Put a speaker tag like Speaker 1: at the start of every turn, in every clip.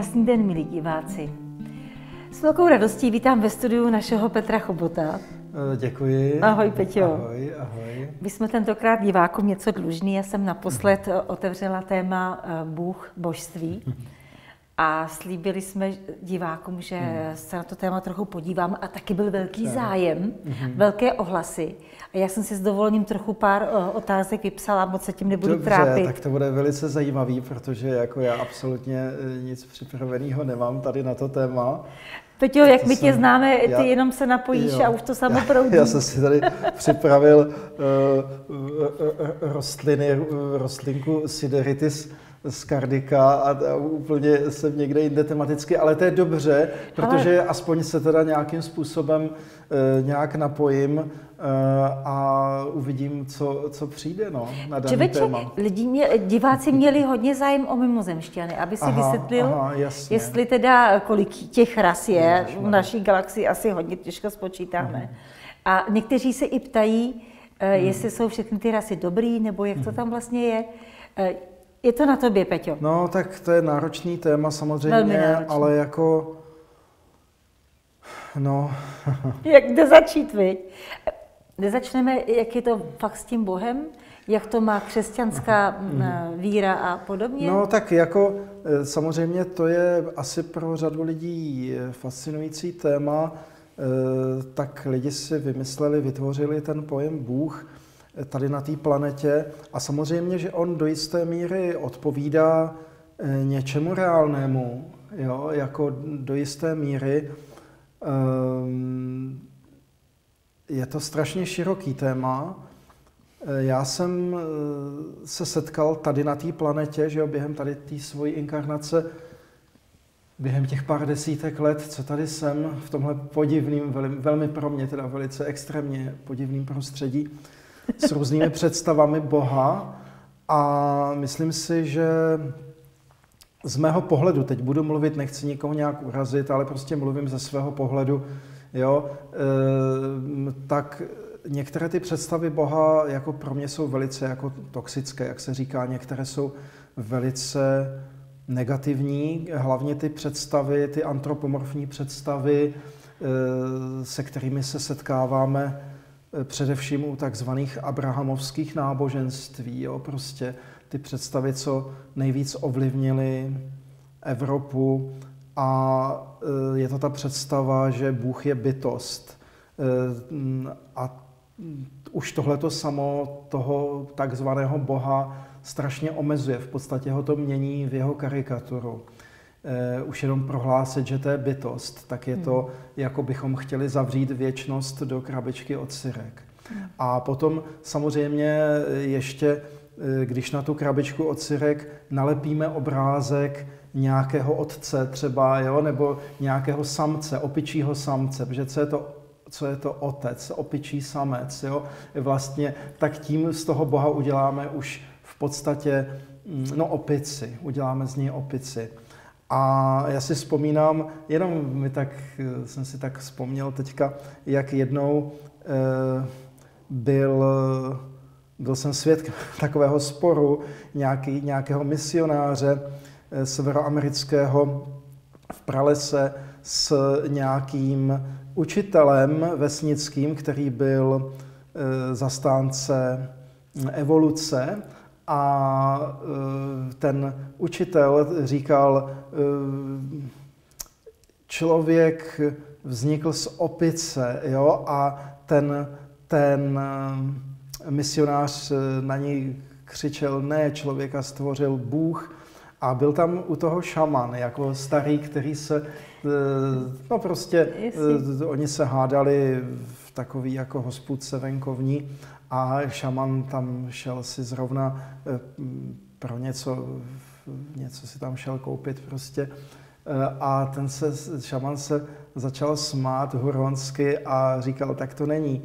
Speaker 1: Krásný den, milí diváci. S velkou radostí vítám ve studiu našeho Petra Chobota.
Speaker 2: Děkuji.
Speaker 1: Ahoj, Peťo.
Speaker 2: Ahoj, ahoj.
Speaker 1: My jsme tentokrát divákům něco dlužní. Já jsem naposled otevřela téma Bůh, božství. A slíbili jsme divákům, že se na to téma trochu podívám. A taky byl velký zájem, velké ohlasy. A já jsem si s dovolením trochu pár otázek vypsala, moc se tím nebudu trápit.
Speaker 2: Tak to bude velice zajímavý, protože jako já absolutně nic připraveného nemám tady na to téma.
Speaker 1: Peťo, jak my tě známe, ty jenom se napojíš a už to samo proudí.
Speaker 2: Já jsem si tady připravil rostlinku Sideritis scardica a úplně jsem někde jinde tematicky, ale to je dobře, protože aspoň se teda nějakým způsobem nějak napojím a uvidím, co přijde na daný téma.
Speaker 1: Diváci měli hodně zájem o mimozemšťany, aby si vysvětlil, jestli teda kolik těch ras je, v naší galaxii asi hodně těžko spočítáme. A někteří se i ptají, jestli jsou všechny ty rasy dobrý, nebo jak to tam vlastně je. Je to na tobě, Peťo?
Speaker 2: No, tak to je náročný téma samozřejmě, ale jako... No...
Speaker 1: Kde začít, viď? Nezačneme, jak je to fakt s tím Bohem? Jak to má křesťanská víra a podobně?
Speaker 2: No, tak jako samozřejmě to je asi pro řadu lidí fascinující téma. Tak lidi si vymysleli, vytvořili ten pojem Bůh tady na té planetě a samozřejmě, že on do jisté míry odpovídá něčemu reálnému, jo, jako do jisté míry. Je to strašně široký téma. Já jsem se setkal tady na té planetě, že jo, během tady té svojí inkarnace, během těch pár desítek let, co tady jsem, v tomhle podivným, velmi pro mě teda velice extrémně podivným prostředí, s různými představami Boha a myslím si, že z mého pohledu, teď budu mluvit, nechci nikoho nějak urazit, ale prostě mluvím ze svého pohledu, jo, tak některé ty představy Boha jako pro mě jsou velice jako toxické, jak se říká, některé jsou velice negativní, hlavně ty představy, ty antropomorfní představy, se kterými se setkáváme především u takzvaných abrahamovských náboženství, jo, prostě ty představy, co nejvíc ovlivnily Evropu a je to ta představa, že Bůh je bytost a už tohleto samo toho takzvaného Boha strašně omezuje, v podstatě ho to mění v jeho karikaturu. Už jenom prohlásit, že to je bytost, tak je to, jako bychom chtěli zavřít věčnost do krabičky od syrek. A potom samozřejmě ještě, když na tu krabičku od syrek nalepíme obrázek nějakého otce třeba, jo, nebo nějakého samce, opičího samce, protože co je to otec, opičí samec, jo, vlastně, tak tím z toho Boha uděláme už v podstatě, opici, uděláme z něj opici. A já si vzpomínám, jsem si tak vzpomněl teďka, jak jednou byl jsem svědkem takového sporu nějakého misionáře severoamerického v pralese s nějakým učitelem vesnickým, který byl zastánce evoluce. A ten učitel říkal, člověk vznikl z opice, jo, a ten misionář na něj křičel, ne, člověka stvořil Bůh. A byl tam u toho šaman, jako starý, který se, oni se hádali v takový jako hospůdce venkovní, a šaman tam šel si zrovna pro něco si tam šel koupit prostě. A šaman se začal smát huronsky a říkal, tak to není.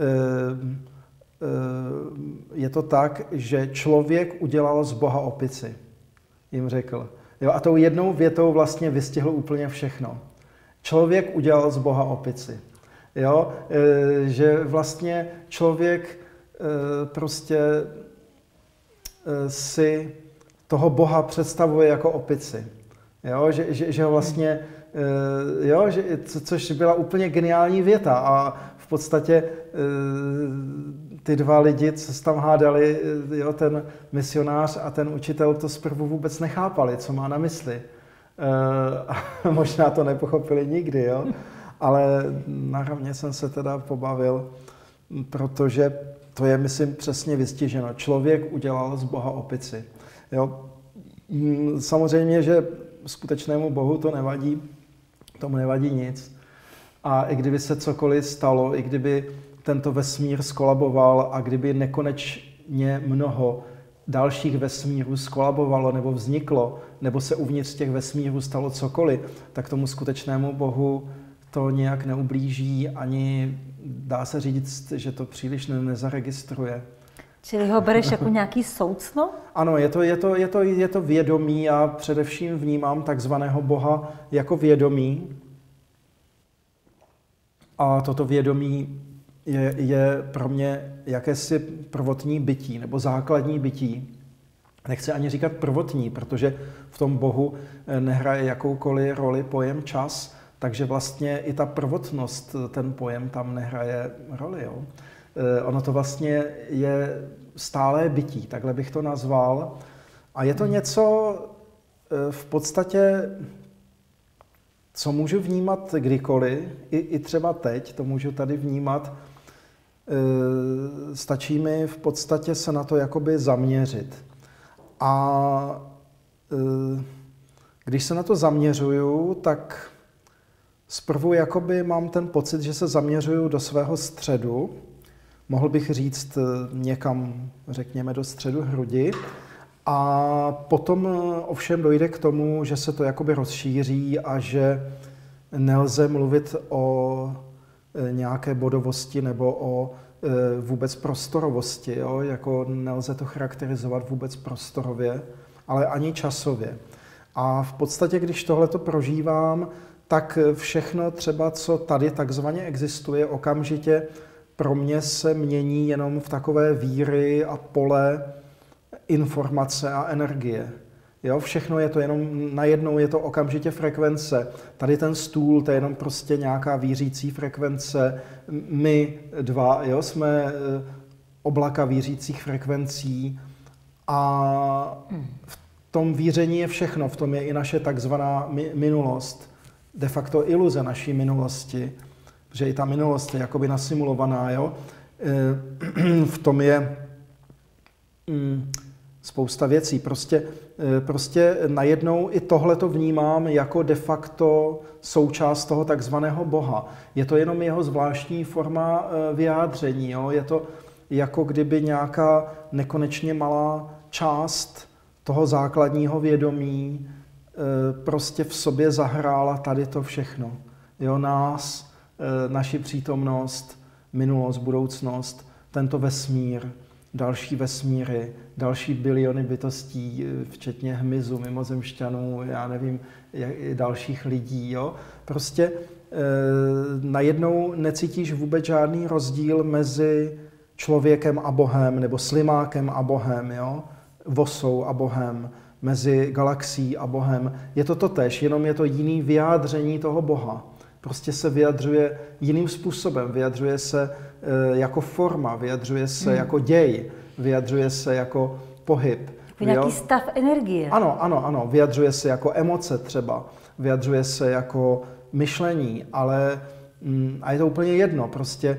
Speaker 2: Je to tak, že člověk udělal z Boha opici, jim řekl. Jo, a tou jednou větou vlastně vystihl úplně všechno. Člověk udělal z Boha opici. Jo, že vlastně člověk prostě si toho Boha představuje jako opici. Jo, že vlastně, jo, což byla úplně geniální věta a v podstatě ty dva lidi, co se tam hádali, jo, ten misionář a ten učitel, to zprvu vůbec nechápali, co má na mysli. A možná to nepochopili nikdy, jo, ale naravně jsem se teda pobavil, protože to je, myslím, přesně vystiženo. Člověk udělal z Boha opici. Jo. Samozřejmě, že skutečnému Bohu to nevadí, tomu nevadí nic. A i kdyby se cokoliv stalo, i kdyby tento vesmír skolaboval a kdyby nekonečně mnoho dalších vesmírů skolabovalo nebo vzniklo, nebo se uvnitř těch vesmírů stalo cokoliv, tak tomu skutečnému Bohu to nějak neublíží, ani dá se říct, že to příliš nezaregistruje.
Speaker 1: Čili ho bereš jako nějaký soucno?
Speaker 2: Ano, je to vědomí. Já především vnímám takzvaného Boha jako vědomí. A toto vědomí je pro mě jakési prvotní bytí nebo základní bytí. Nechci ani říkat prvotní, protože v tom Bohu nehraje jakoukoliv roli pojem čas, takže vlastně i ta prvotnost, ten pojem tam nehraje roli. Jo. Ono to vlastně je stálé bytí, takhle bych to nazval. A je to něco v podstatě, co můžu vnímat kdykoliv, i třeba teď, to můžu tady vnímat. Stačí mi v podstatě se na to jakoby zaměřit. A když se na to zaměřuju, tak zprvu jakoby mám ten pocit, že se zaměřuju do svého středu. Mohl bych říct někam, řekněme, do středu hrudi. A potom ovšem dojde k tomu, že se to jakoby rozšíří a že nelze mluvit o nějaké bodovosti nebo o vůbec prostorovosti. Jo? Jako nelze to charakterizovat vůbec prostorově, ale ani časově. A v podstatě, když tohleto prožívám, tak všechno třeba, co tady takzvaně existuje, okamžitě pro mě se mění jenom v takové víry a pole informace a energie. Jo, všechno je to jenom, najednou je to okamžitě frekvence. Tady ten stůl, to je jenom prostě nějaká vířící frekvence. My dva, jo, jsme oblaka vířících frekvencí a v tom víření je všechno, v tom je i naše takzvaná minulost, de facto iluze naší minulosti, protože i ta minulost je jakoby nasimulovaná, jo. V tom je spousta věcí. Prostě najednou i tohle to vnímám jako de facto součást toho takzvaného Boha. Je to jenom jeho zvláštní forma vyjádření. Jo? Je to jako kdyby nějaká nekonečně malá část toho základního vědomí prostě v sobě zahrála tady to všechno. Jo? Nás, naši přítomnost, minulost, budoucnost, tento vesmír, další vesmíry, další biliony bytostí, včetně hmyzu, mimozemšťanů, já nevím, dalších lidí. Jo? Prostě najednou necítíš vůbec žádný rozdíl mezi člověkem a Bohem, nebo slimákem a Bohem, jo? Vosou a Bohem, mezi galaxií a Bohem. Je to totéž, jenom je to jiný vyjádření toho Boha. Prostě se vyjadřuje jiným způsobem, vyjadřuje se jako forma, vyjadřuje se jako děj, vyjadřuje se jako pohyb.
Speaker 1: Nějaký stav energie.
Speaker 2: Ano, vyjadřuje se jako emoce třeba, vyjadřuje se jako myšlení, ale a je to úplně jedno, prostě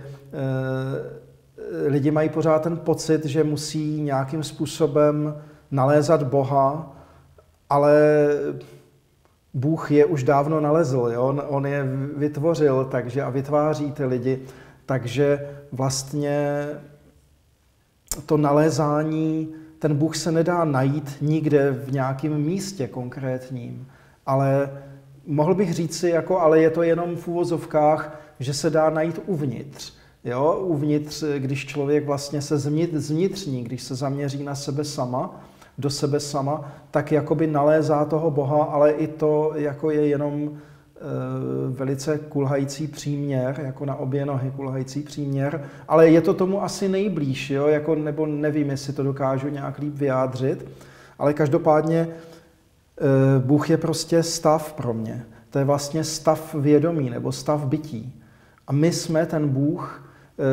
Speaker 2: lidi mají pořád ten pocit, že musí nějakým způsobem nalézat Boha, ale Bůh je už dávno nalezl, jo? On je vytvořil, takže a vytváří ty lidi, takže vlastně to nalézání, ten Bůh se nedá najít nikde v nějakém místě konkrétním, ale mohl bych říci, jako, ale je to jenom v uvozovkách, že se dá najít uvnitř. Jo? Uvnitř, když člověk vlastně se zvnitřní, když se zaměří na sebe sama, do sebe sama, tak jakoby nalézá toho Boha, ale i to jako je jenom velice kulhající příměr, jako na obě nohy kulhající příměr, ale je to tomu asi nejblíž, jo? Jako, nebo nevím, jestli to dokážu nějak líp vyjádřit, ale každopádně Bůh je prostě stav pro mě. To je vlastně stav vědomí nebo stav bytí. A my jsme ten Bůh,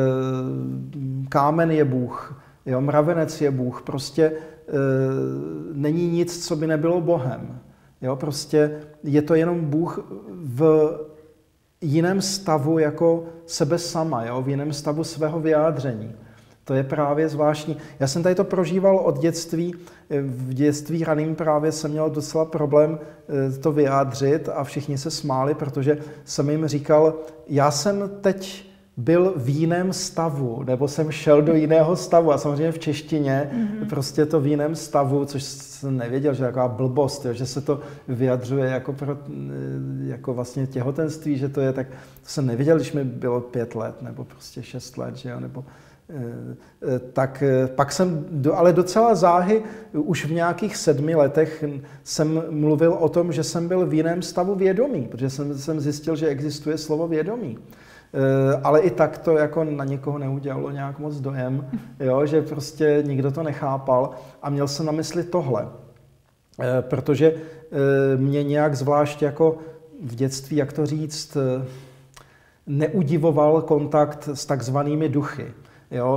Speaker 2: kámen je Bůh, jo, mravenec je Bůh, prostě není nic, co by nebylo Bohem. Jo, prostě je to jenom Bůh v jiném stavu jako sebe sama, jo, v jiném stavu svého vyjádření. To je právě zvláštní. Já jsem tady to prožíval od dětství. V dětství raným právě jsem měl docela problém to vyjádřit a všichni se smáli, protože jsem jim říkal, já jsem teď byl v jiném stavu, nebo jsem šel do jiného stavu. A samozřejmě v češtině prostě to v jiném stavu, což jsem nevěděl, že je taková blbost, jo, že se to vyjadřuje jako vlastně těhotenství, že to je tak, to jsem nevěděl, když mi bylo 5 let, nebo prostě 6 let, že jo, nebo tak pak jsem, ale docela záhy, už v nějakých 7 letech jsem mluvil o tom, že jsem byl v jiném stavu vědomí, protože jsem zjistil, že existuje slovo vědomí. Ale i tak to jako na někoho neudělalo nějak moc dojem, jo, že prostě nikdo to nechápal a měl jsem na mysli tohle. Protože mě nějak zvlášť jako v dětství, jak to říct, neudivoval kontakt s takzvanými duchy. Jo,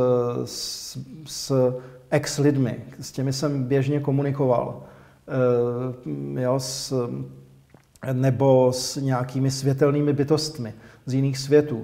Speaker 2: s ex-lidmi, s těmi jsem běžně komunikoval, jo, nebo s nějakými světelnými bytostmi z jiných světů.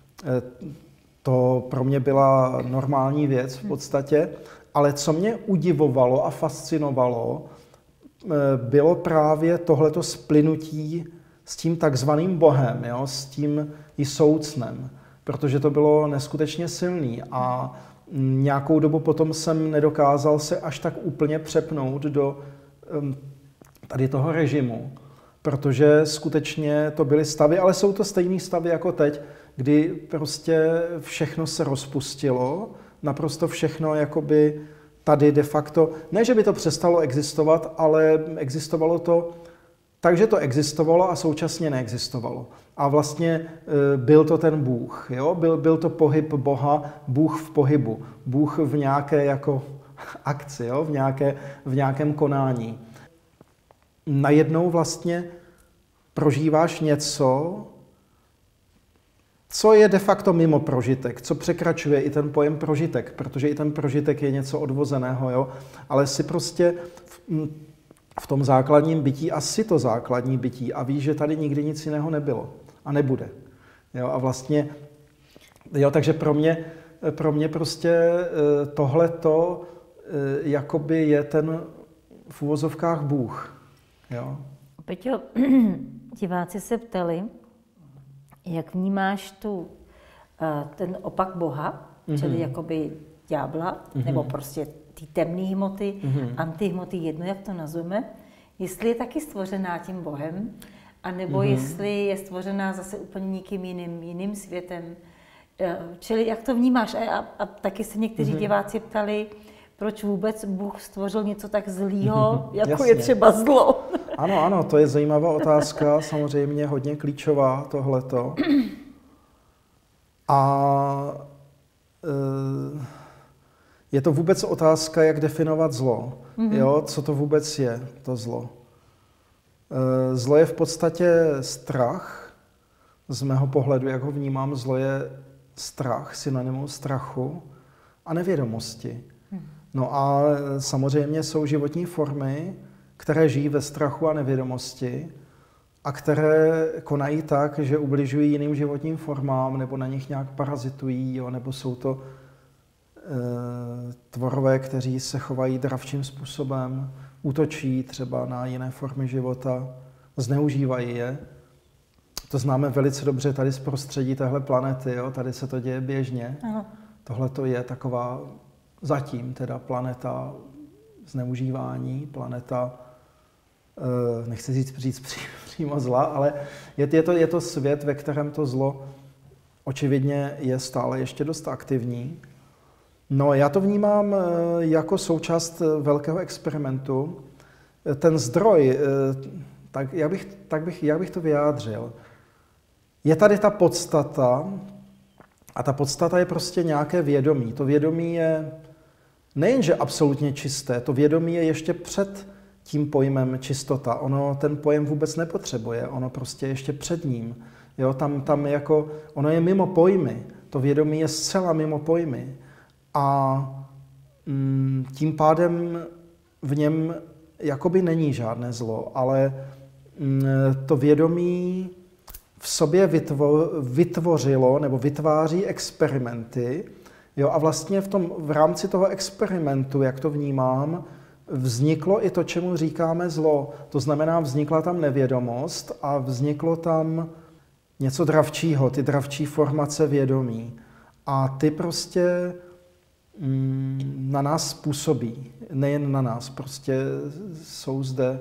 Speaker 2: To pro mě byla normální věc v podstatě, ale co mě udivovalo a fascinovalo, bylo právě tohleto splynutí s tím takzvaným Bohem, jo, s tím Jsoucnem. Protože to bylo neskutečně silný a nějakou dobu potom jsem nedokázal se až tak úplně přepnout do tady toho režimu, protože skutečně to byly stavy, ale jsou to stejné stavy jako teď, kdy prostě všechno se rozpustilo, naprosto všechno jakoby tady de facto, ne, že by to přestalo existovat, ale existovalo to, takže to existovalo a současně neexistovalo. A vlastně byl to ten Bůh, jo? Byl to pohyb Boha, Bůh v pohybu, Bůh v nějaké jako akci, jo? V nějakém konání. Najednou vlastně prožíváš něco, co je de facto mimo prožitek, co překračuje i ten pojem prožitek, protože i ten prožitek je něco odvozeného, jo? Ale si prostě v tom základním bytí, asi to základní bytí a víš, že tady nikdy nic jiného nebylo a nebude. Jo, a vlastně, jo, takže pro mě prostě tohleto jakoby je ten v uvozovkách Bůh. Jo.
Speaker 1: Peťo, diváci se ptali, jak vnímáš ten opak Boha, čili jakoby ďábla, nebo prostě ty temné hmoty, antihmoty, jedno, jak to nazveme, jestli je taky stvořená tím Bohem, anebo jestli je stvořená zase úplně někým jiným světem. Čili jak to vnímáš? A taky se někteří diváci ptali, proč vůbec Bůh stvořil něco tak zlýho, jako jasně. Je třeba zlo.
Speaker 2: Ano, to je zajímavá otázka, samozřejmě hodně klíčová tohleto. A je to vůbec otázka, jak definovat zlo. Jo? Co to vůbec je, to zlo? Zlo je v podstatě strach. Z mého pohledu, jak ho vnímám, zlo je strach, synonymum strachu a nevědomosti. No a samozřejmě jsou životní formy, které žijí ve strachu a nevědomosti a které konají tak, že ubližují jiným životním formám nebo na nich nějak parazitují, jo? Nebo jsou to tvorové, kteří se chovají dravčím způsobem, útočí třeba na jiné formy života, zneužívají je. To známe velice dobře tady z prostředí téhle planety, jo? Tady se to děje běžně. Tohle to je taková zatím teda planeta zneužívání, planeta, nechci říct přímo zla, ale je to svět, ve kterém to zlo očividně je stále ještě dost aktivní. No, já to vnímám jako součást velkého experimentu. Ten zdroj, jak bych to vyjádřil? Je tady ta podstata a ta podstata je prostě nějaké vědomí. To vědomí je nejenže absolutně čisté, to vědomí je ještě před tím pojmem čistota. Ono ten pojem vůbec nepotřebuje, ono prostě ještě před ním. Jo, tam jako, ono je mimo pojmy, to vědomí je zcela mimo pojmy. A tím pádem v něm jakoby není žádné zlo, ale to vědomí v sobě vytvořilo nebo vytváří experimenty. Jo, a vlastně v rámci toho experimentu, jak to vnímám, vzniklo i to, čemu říkáme zlo. To znamená, vznikla tam nevědomost a vzniklo tam něco dravčího, ty dravčí formace vědomí. A ty prostě na nás působí. Nejen na nás, prostě jsou zde.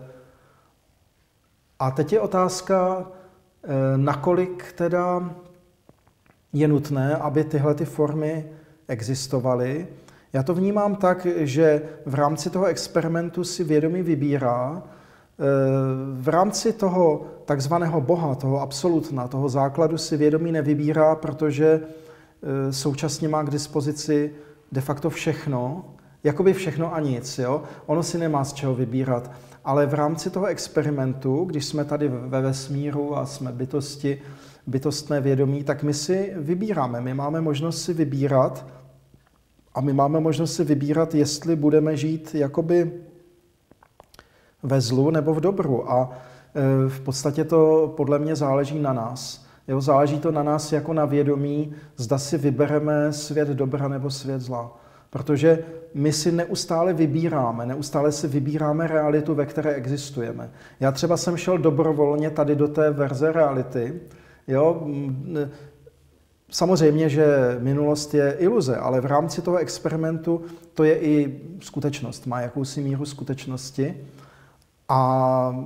Speaker 2: A teď je otázka, nakolik teda je nutné, aby tyhle ty formy existovaly. Já to vnímám tak, že v rámci toho experimentu si vědomí vybírá, v rámci toho takzvaného Boha, toho absolutna, toho základu si vědomí nevybírá, protože současně má k dispozici de facto všechno, jakoby všechno a nic. Jo? Ono si nemá z čeho vybírat. Ale v rámci toho experimentu, když jsme tady ve vesmíru a jsme bytostné vědomí, tak my si vybíráme. My máme možnost si vybírat a my máme možnost si vybírat, jestli budeme žít jakoby ve zlu nebo v dobru. A v podstatě to podle mě záleží na nás. Jo, záleží to na nás jako na vědomí, zda si vybereme svět dobra nebo svět zla. Protože my si neustále si vybíráme realitu, ve které existujeme. Já třeba jsem šel dobrovolně tady do té verze reality. Jo? Samozřejmě, že minulost je iluze, ale v rámci toho experimentu to je i skutečnost, má jakousi míru skutečnosti. A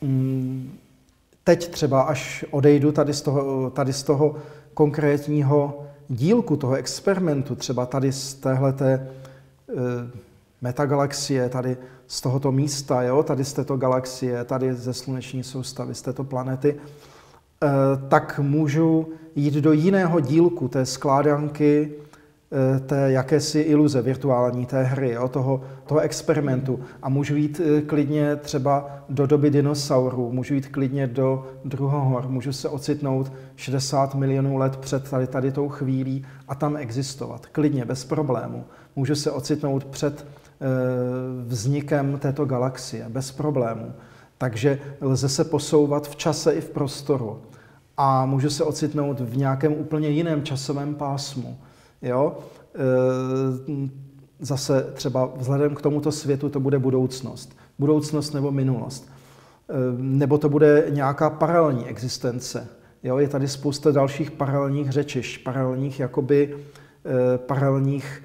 Speaker 2: teď třeba, až odejdu tady z toho konkrétního dílku toho experimentu, třeba tady z téhleté metagalaxie, tady z tohoto místa, jo, tady z této galaxie, tady ze sluneční soustavy, z této planety, tak můžu jít do jiného dílku té skládanky, té jakési iluze virtuální, té hry, jo, toho experimentu. A můžu jít klidně třeba do doby dinosaurů, můžu jít klidně do druhohor, můžu se ocitnout 60 milionů let před tady tou chvílí a tam existovat. Klidně, bez problému. Můžu se ocitnout před vznikem této galaxie, bez problému. Takže lze se posouvat v čase i v prostoru. A můžu se ocitnout v nějakém úplně jiném časovém pásmu. Jo? Zase třeba vzhledem k tomuto světu to bude budoucnost. Budoucnost nebo minulost. Nebo to bude nějaká paralelní existence. Jo? Je tady spousta dalších paralelních řečišť, paralelních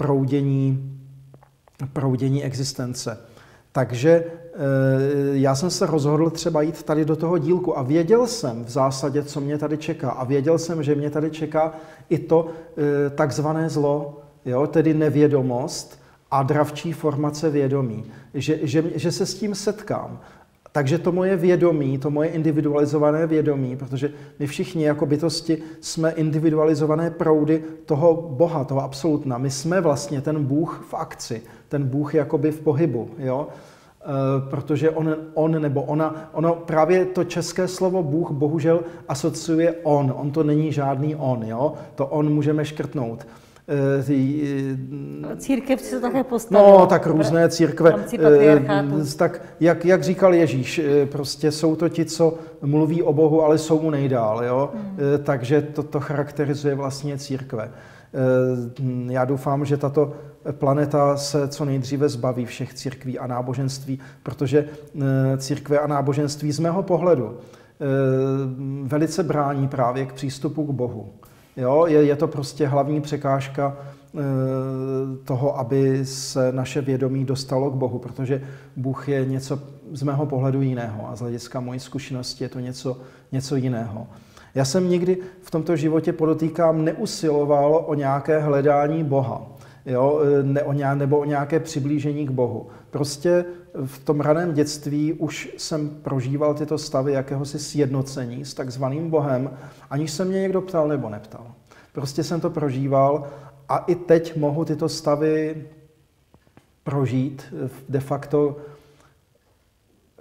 Speaker 2: proudění existence. Takže já jsem se rozhodl třeba jít tady do toho dílku a věděl jsem v zásadě, co mě tady čeká. A věděl jsem, že mě tady čeká i to takzvané zlo, jo? Tedy nevědomost a dravčí formace vědomí. Že se s tím setkám. Takže to moje vědomí, to moje individualizované vědomí, protože my všichni jako bytosti jsme individualizované proudy toho Boha, toho absolutna. My jsme vlastně ten Bůh v akci, ten Bůh jakoby v pohybu, jo? Protože on nebo ona, ono právě to české slovo Bůh bohužel asociuje on to není žádný on, jo? To on můžeme škrtnout.
Speaker 1: Církev se také postavila.
Speaker 2: No, tak různé církve. Tak, jak říkal Ježíš, prostě jsou to ti, co mluví o Bohu, ale jsou mu nejdál. Jo? Takže to charakterizuje vlastně církve. Já doufám, že tato planeta se co nejdříve zbaví všech církví a náboženství, protože církve a náboženství z mého pohledu velice brání právě k přístupu k Bohu. Jo, je to prostě hlavní překážka toho, aby se naše vědomí dostalo k Bohu, protože Bůh je něco z mého pohledu jiného a z hlediska mojí zkušenosti je to něco jiného. Já jsem nikdy v tomto životě, podotýkám, neusiloval o nějaké hledání Boha, jo, nebo o nějaké přiblížení k Bohu. Prostě v tom raném dětství už jsem prožíval tyto stavy jakéhosi sjednocení s takzvaným Bohem, aniž se mě někdo ptal nebo neptal. Prostě jsem to prožíval a i teď mohu tyto stavy prožít de facto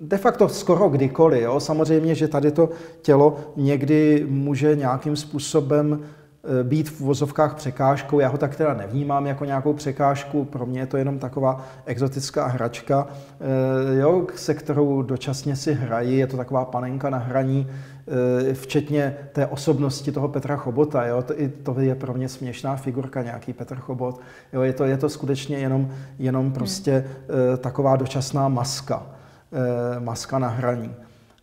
Speaker 2: de facto skoro kdykoliv. Jo? Samozřejmě, že tady to tělo někdy může nějakým způsobem být v uvozovkách překážkou. Já ho tak teda nevnímám jako nějakou překážku, pro mě je to jenom taková exotická hračka, jo, se kterou dočasně si hrají, je to taková panenka na hraní, včetně té osobnosti toho Petra Chobota. Jo? To je pro mě směšná figurka, nějaký Petr Chobot. Jo? Je to skutečně jenom prostě taková dočasná maska na hraní.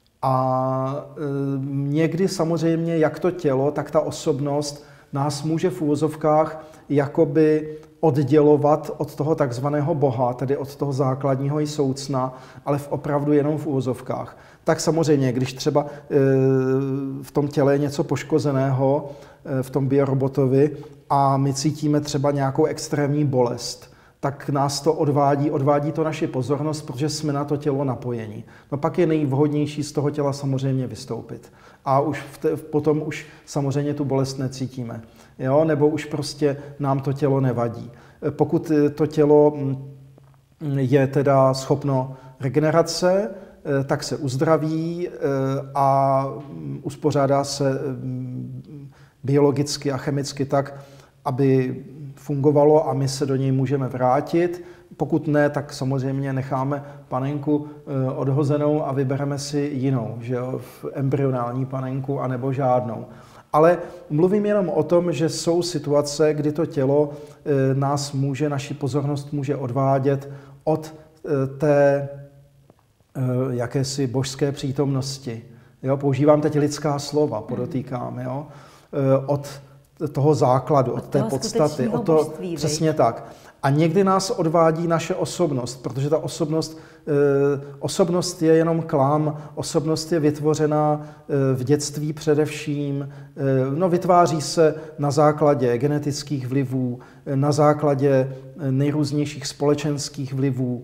Speaker 2: A někdy samozřejmě, jak to tělo, tak ta osobnost nás může v uvozovkách jakoby oddělovat od toho takzvaného Boha, tedy od toho základního i soucna, ale opravdu jenom v uvozovkách. Tak samozřejmě, když třeba v tom těle je něco poškozeného, v tom biorobotovi, a my cítíme třeba nějakou extrémní bolest, tak nás to odvádí to naši pozornost, protože jsme na to tělo napojeni. No pak je nejvhodnější z toho těla samozřejmě vystoupit. A potom už samozřejmě tu bolest necítíme. Jo? Nebo už prostě nám to tělo nevadí. Pokud to tělo je teda schopno regenerace, tak se uzdraví a uspořádá se biologicky a chemicky tak, aby fungovalo a my se do něj můžeme vrátit. Pokud ne, tak samozřejmě necháme panenku odhozenou a vybereme si jinou, že jo, embryonální panenku anebo žádnou. Ale mluvím jenom o tom, že jsou situace, kdy to tělo naši pozornost může odvádět od té jakési božské přítomnosti. Jo, používám teď lidská slova, podotýkám, jo, od toho základu, od té podstaty, od toho, přesně tak. A někdy nás odvádí naše osobnost, protože ta osobnost je jenom klam, osobnost je vytvořena v dětství především, vytváří se na základě genetických vlivů, na základě nejrůznějších společenských vlivů,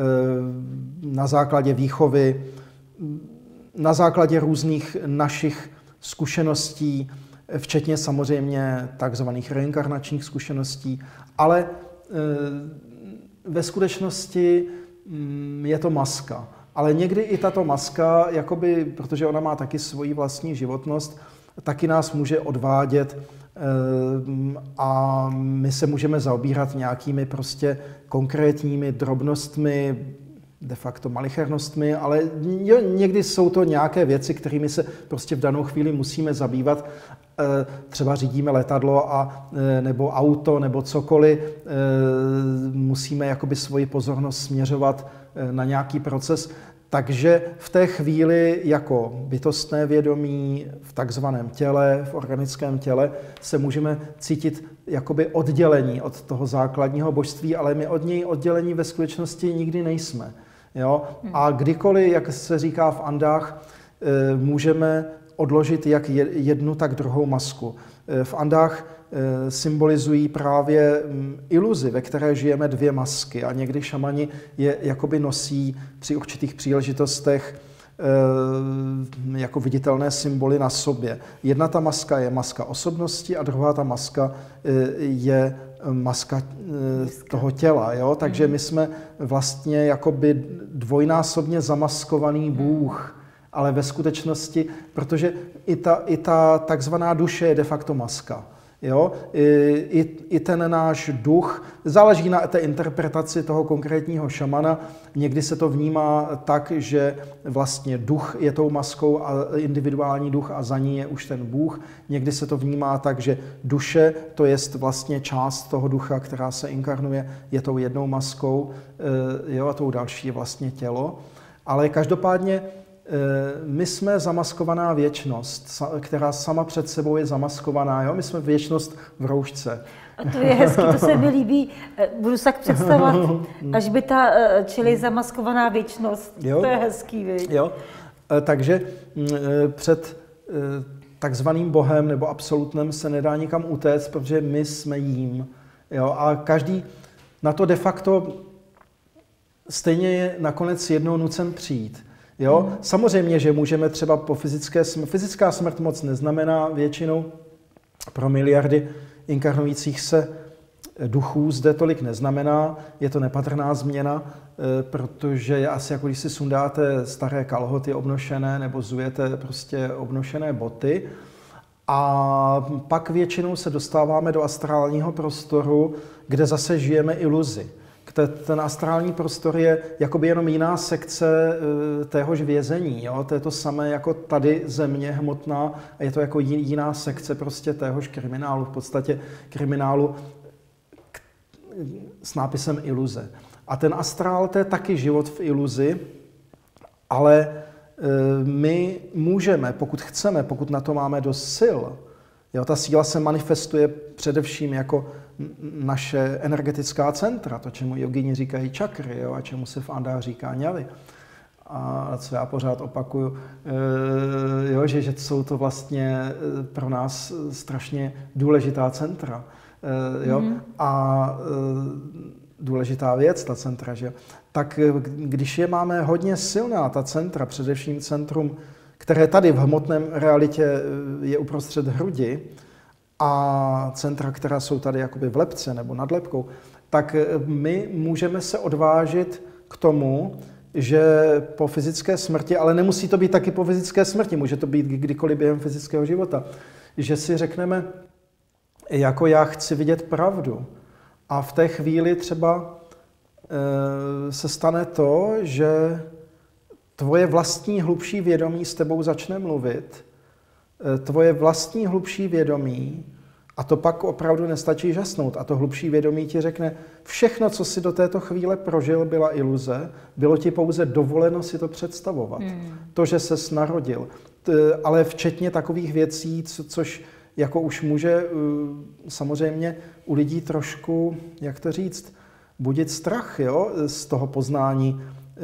Speaker 2: na základě výchovy, na základě různých našich zkušeností, včetně samozřejmě takzvaných reinkarnačních zkušeností, ale ve skutečnosti je to maska. Ale někdy i tato maska, jakoby, protože ona má taky svoji vlastní životnost, taky nás může odvádět a my se můžeme zaobírat nějakými prostě konkrétními drobnostmi, de facto malichernostmi, ale někdy jsou to nějaké věci, kterými se prostě v danou chvíli musíme zabývat. Třeba řídíme letadlo nebo auto nebo cokoliv, musíme jakoby svoji pozornost směřovat na nějaký proces. Takže v té chvíli jako bytostné vědomí v takzvaném těle, v organickém těle, se můžeme cítit jakoby oddělení od toho základního božství, ale my od něj oddělení ve skutečnosti nikdy nejsme. Jo? A kdykoliv, jak se říká v Andách, můžeme odložit jak jednu, tak druhou masku. V Andách symbolizují právě iluzi, ve které žijeme dvě masky a někdy šamani je jakoby nosí při určitých příležitostech jako viditelné symboly na sobě. Jedna ta maska je maska osobnosti a druhá ta maska je maska toho těla. Jo? Takže my jsme vlastně jakoby dvojnásobně zamaskovaný Bůh, ale ve skutečnosti, protože i ta takzvaná duše je de facto maska. Jo? I ten náš duch, záleží na té interpretaci toho konkrétního šamana, někdy se to vnímá tak, že vlastně duch je tou maskou a individuální duch a za ní je už ten Bůh. Někdy se to vnímá tak, že duše, to je vlastně část toho ducha, která se inkarnuje, je tou jednou maskou, jo, a tou další je vlastně tělo. Ale každopádně my jsme zamaskovaná věčnost, která sama před sebou je zamaskovaná. Jo? My jsme věčnost v roušce.
Speaker 1: A to je hezký, to se mi líbí. Budu se tak představovat, až by čili zamaskovaná věčnost. Jo? To je hezký, viď?
Speaker 2: Jo? Takže před takzvaným Bohem nebo absolutnem se nedá nikam utéct, protože my jsme jím. Jo? A každý na to de facto stejně je nakonec jednou nucen přijít. Jo? Samozřejmě, že můžeme třeba po fyzická smrt moc neznamená většinou pro miliardy inkarnujících se duchů zde tolik neznamená, je to nepatrná změna, protože je asi jako když si sundáte staré kalhoty obnošené nebo zujete prostě obnošené boty. A pak většinou se dostáváme do astrálního prostoru, kde zase žijeme iluzi. Ten astrální prostor je jakoby jenom jiná sekce téhož vězení. Jo? To je to samé jako tady země hmotná a je to jako jiná sekce prostě téhož kriminálu, v podstatě kriminálu s nápisem iluze. A ten astrál, to je taky život v iluzi, ale my můžeme, pokud chceme, pokud na to máme dost sil, jo, ta síla se manifestuje především jako naše energetická centra, to, čemu jogini říkají čakry, jo, a čemu se v Andách říká ňavy. A co já pořád opakuju, jo, že jsou to vlastně pro nás strašně důležitá centra. Jo? A důležitá věc, ta centra, že? Tak když je máme hodně silná, ta centra, především centrum, které tady v hmotném realitě je uprostřed hrudi, a centra, která jsou tady jakoby v lebce nebo nad lebkou, tak my můžeme se odvážit k tomu, že po fyzické smrti, ale nemusí to být taky po fyzické smrti, může to být kdykoliv během fyzického života, že si řekneme, jako já chci vidět pravdu. A v té chvíli třeba se stane to, že tvoje vlastní hlubší vědomí s tebou začne mluvit, tvoje vlastní hlubší vědomí, a to pak opravdu nestačí žasnout, a to hlubší vědomí ti řekne, všechno, co si do této chvíle prožil, byla iluze, bylo ti pouze dovoleno si to představovat. To, že ses narodil, ale včetně takových věcí, což jako už může samozřejmě u lidí trošku, jak to říct, budit strach, jo, z toho poznání,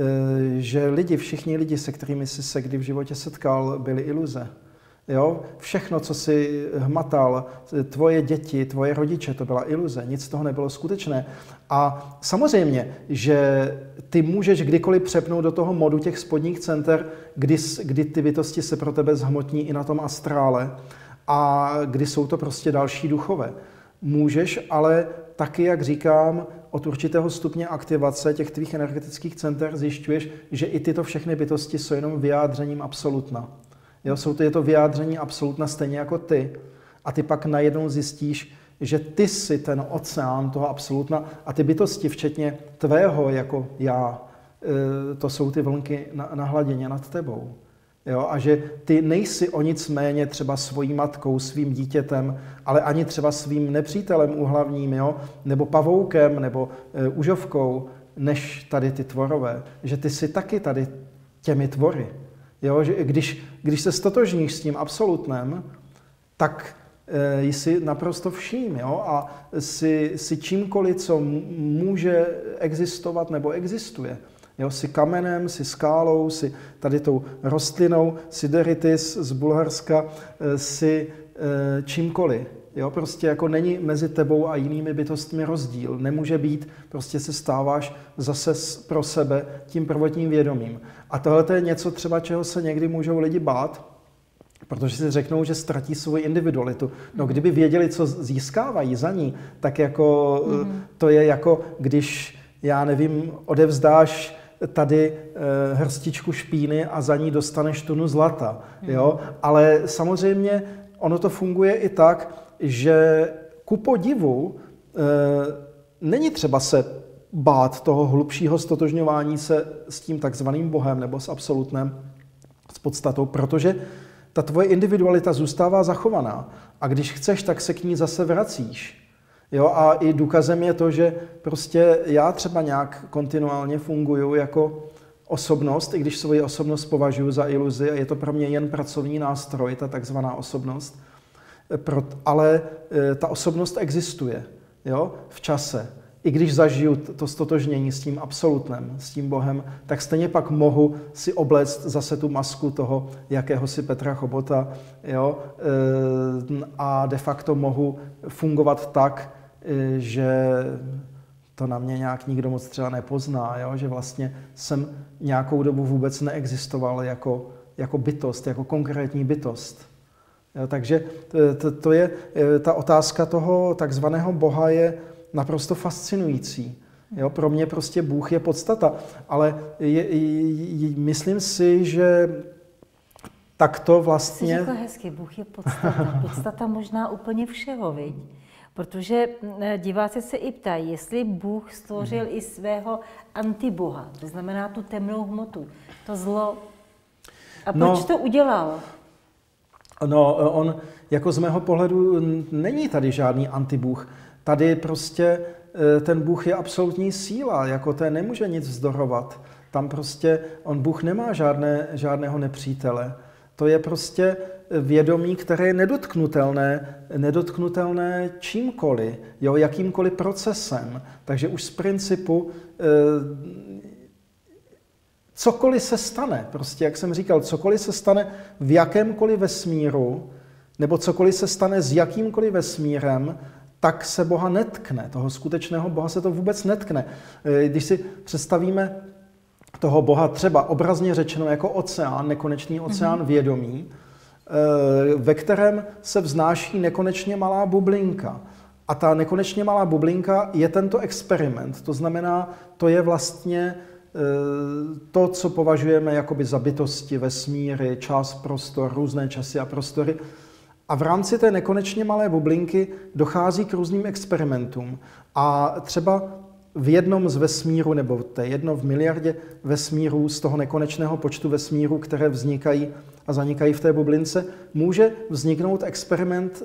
Speaker 2: že všichni lidi, se kterými jsi se kdy v životě setkal, byly iluze. Jo? Všechno, co jsi hmatal, tvoje děti, tvoje rodiče, to byla iluze, nic z toho nebylo skutečné. A samozřejmě, že ty můžeš kdykoliv přepnout do toho modu těch spodních center, kdy ty bytosti se pro tebe zhmotní i na tom astrále, a kdy jsou to prostě další duchové. Můžeš, ale taky, jak říkám, od určitého stupně aktivace těch tvých energetických center zjišťuješ, že i tyto všechny bytosti jsou jenom vyjádřením absolutna. Jo, je to vyjádření absolutna stejně jako ty. A ty pak najednou zjistíš, že ty jsi ten oceán toho absolutna a ty bytosti, včetně tvého jako já, to jsou ty vlnky na hladině nad tebou. Jo, a že ty nejsi o nic méně třeba svojí matkou, svým dítětem, ale ani třeba svým nepřítelem úhlavním, jo, nebo pavoukem, nebo užovkou, než tady ty tvorové. Že ty jsi taky tady těmi tvory. Jo, že když se stotožníš s tím absolutnem, tak jsi naprosto vším, jo, a jsi čímkoliv, co může existovat nebo existuje. Jo, jsi kamenem, jsi skálou, jsi tady tou rostlinou, sideritis z Bulharska, jsi čímkoliv. Jo, prostě jako není mezi tebou a jinými bytostmi rozdíl. Nemůže být, prostě se stáváš zase pro sebe tím prvotním vědomím. A tohle je něco třeba, čeho se někdy můžou lidi bát, protože si řeknou, že ztratí svoji individualitu. No, kdyby věděli, co získávají za ní, tak jako to je jako, když, já nevím, odevzdáš tady hrstičku špíny a za ní dostaneš tunu zlata. Jo? Ale samozřejmě ono to funguje i tak, že ku podivu není třeba se bát toho hlubšího stotožňování se s tím takzvaným Bohem nebo s absolutnem, s podstatou, protože ta tvoje individualita zůstává zachovaná a když chceš, tak se k ní zase vracíš. Jo, a i důkazem je to, že prostě já třeba nějak kontinuálně funguju jako osobnost, i když svoji osobnost považuji za iluzi a je to pro mě jen pracovní nástroj, ta takzvaná osobnost, ale ta osobnost existuje, jo, v čase. I když zažiju to stotožnění s tím absolutnem, s tím Bohem, tak stejně pak mohu si obléct zase tu masku toho jakéhosi Petra Chobota, jo, a de facto mohu fungovat tak, že to na mě nějak nikdo moc třeba nepozná, jo, že vlastně jsem nějakou dobu vůbec neexistoval jako bytost, jako konkrétní bytost. Jo, takže to je ta otázka toho takzvaného Boha je naprosto fascinující. Jo, pro mě prostě Bůh je podstata, ale myslím si, že takto vlastně...
Speaker 1: Jsi řekl hezky, Bůh je podstata. Podstata možná úplně všeho, viď? Protože diváci se i ptají, jestli Bůh stvořil i svého antiboha, to znamená tu temnou hmotu, to zlo. A proč to udělal?
Speaker 2: No, on jako z mého pohledu není tady žádný antibůh. Tady prostě ten Bůh je absolutní síla, jako ten nemůže nic vzdorovat. Tam prostě Bůh nemá žádného nepřítele. To je prostě vědomí, které je nedotknutelné čímkoliv, jo, jakýmkoliv procesem. Takže už z principu cokoliv se stane, prostě jak jsem říkal, cokoliv se stane v jakémkoliv vesmíru, nebo cokoliv se stane s jakýmkoliv vesmírem, tak se Boha netkne. Toho skutečného Boha se to vůbec netkne. Když si představíme toho Boha třeba obrazně řečeno jako oceán, nekonečný oceán vědomí, ve kterém se vznáší nekonečně malá bublinka. A ta nekonečně malá bublinka je tento experiment. To znamená, to je vlastně to, co považujeme jakoby za bytosti, vesmíry, čas, prostor, různé časy a prostory. A v rámci té nekonečně malé bublinky dochází k různým experimentům. A třeba v jednom z vesmíru, nebo to je jedno v miliardě vesmírů z toho nekonečného počtu vesmírů, které vznikají a zanikají v té bublince, může vzniknout experiment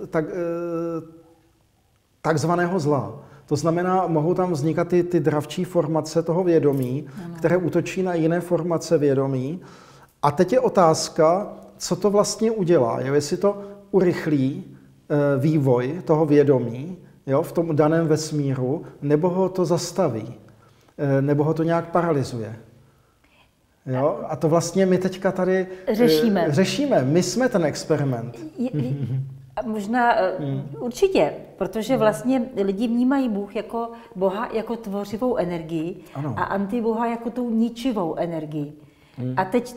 Speaker 2: takzvaného zla. To znamená, mohou tam vznikat ty dravčí formace toho vědomí, které útočí na jiné formace vědomí. A teď je otázka, co to vlastně udělá. Jestli to urychlí vývoj toho vědomí, jo, v tom daném vesmíru, nebo ho to zastaví, nebo ho to nějak paralyzuje. Jo? A to vlastně my teďka tady řešíme. My jsme ten experiment.
Speaker 1: Možná určitě, protože vlastně lidi vnímají Boha jako tvořivou energii, ano, a antiboha jako tou ničivou energii. A teď,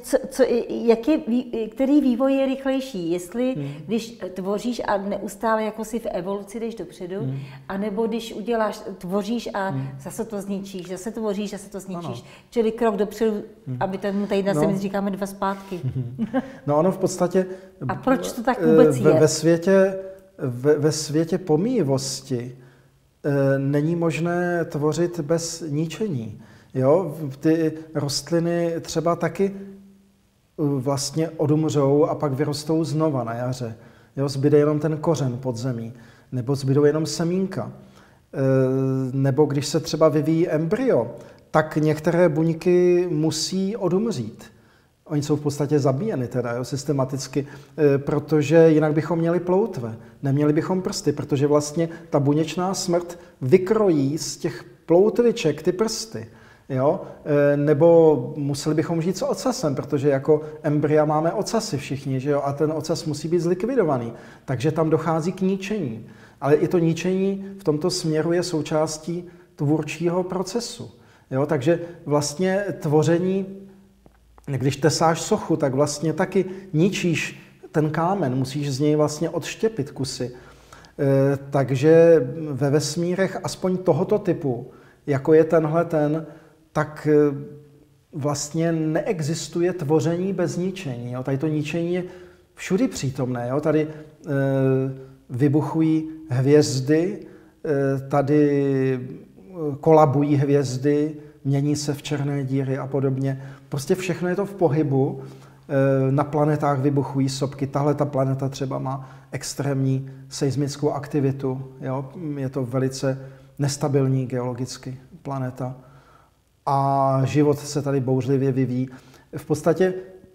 Speaker 1: který vývoj je rychlejší? Jestli když tvoříš a neustále jako si v evoluci jdeš dopředu, anebo když tvoříš a zase to zničíš, zase tvoříš, zase to zničíš. Ano. Čili krok dopředu, aby tomu tady na zemi říkáme 2 zpátky.
Speaker 2: No ono v podstatě...
Speaker 1: A proč to tak vůbec je?
Speaker 2: Ve světě pomíjivosti není možné tvořit bez ničení. Jo, ty rostliny třeba taky vlastně odumřou a pak vyrostou znova na jaře. Jo, zbyde jenom ten kořen pod zemí, nebo zbydou jenom semínka. Nebo když se třeba vyvíjí embryo, tak některé buňky musí odumřít. Oni jsou v podstatě zabíjeny teda, jo, systematicky, protože jinak bychom měli ploutve, neměli bychom prsty, protože vlastně ta buněčná smrt vykrojí z těch ploutviček ty prsty. Jo? Nebo museli bychom žít s ocasem, protože jako embrya máme ocasy všichni, že jo? A ten ocas musí být zlikvidovaný. Takže tam dochází k ničení. Ale i to ničení v tomto směru je součástí tvůrčího procesu. Jo? Takže vlastně tvoření, když tesáš sochu, tak vlastně taky ničíš ten kámen, musíš z něj vlastně odštěpit kusy. Takže ve vesmírech aspoň tohoto typu, jako je tak vlastně neexistuje tvoření bez ničení. Jo? Tady to ničení je všudy přítomné. Jo? Tady vybuchují hvězdy, tady kolabují hvězdy, mění se v černé díry a podobně. Prostě všechno je to v pohybu. Na planetách vybuchují sopky. Tahle ta planeta třeba má extrémní seismickou aktivitu. Jo? Je to velice nestabilní geologicky planeta. A život se tady bouřlivě vyvíjí. V podstatě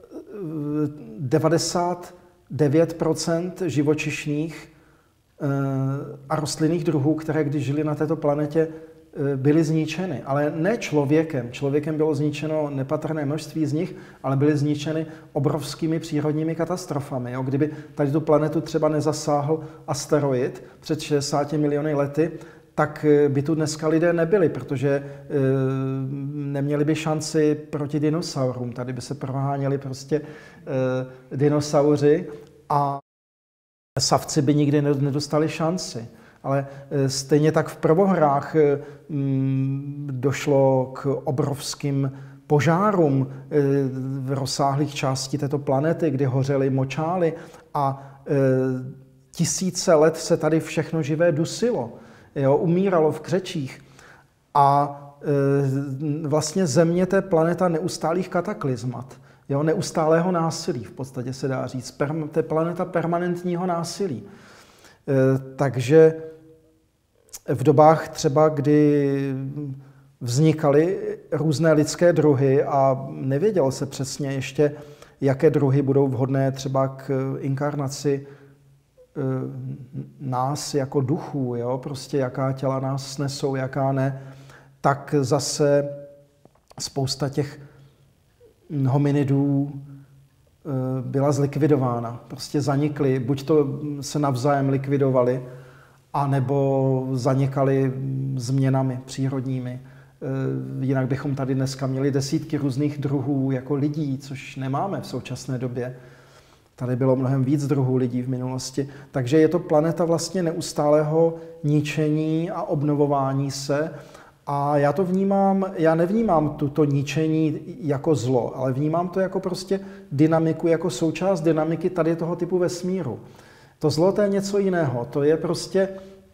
Speaker 2: 99% živočišných a rostlinných druhů, které když žili na této planetě, byly zničeny. Ale ne člověkem. Člověkem bylo zničeno nepatrné množství z nich, ale byly zničeny obrovskými přírodními katastrofami. Jo? Kdyby tady tu planetu třeba nezasáhl asteroid před 60 miliony lety, tak by tu dneska lidé nebyli, protože neměli by šanci proti dinosaurům. Tady by se proháněli prostě dinosauři a savci by nikdy nedostali šanci. Ale stejně tak v prvohrách došlo k obrovským požárům v rozsáhlých částí této planety, kdy hořely močály a tisíce let se tady všechno živé dusilo, jo, umíralo v křečích. A vlastně Země, to je planeta neustálých kataklizmat, jo, neustálého násilí, v podstatě se dá říct. To je planeta permanentního násilí. Takže v dobách třeba, kdy vznikaly různé lidské druhy a nevědělo se přesně ještě, jaké druhy budou vhodné třeba k inkarnaci nás jako duchů, jo? Prostě jaká těla nás snesou, jaká ne, tak zase spousta těch hominidů byla zlikvidována. Prostě zanikly, buď to se navzájem likvidovali, anebo zanikaly změnami přírodními. Jinak bychom tady dneska měli desítky různých druhů jako lidí, což nemáme v současné době. Tady bylo mnohem víc druhů lidí v minulosti. Takže je to planeta vlastně neustálého ničení a obnovování se. A já to vnímám, já nevnímám tuto ničení jako zlo, ale vnímám to jako prostě dynamiku, jako součást dynamiky tady toho typu vesmíru. To zlo to je něco jiného. To je prostě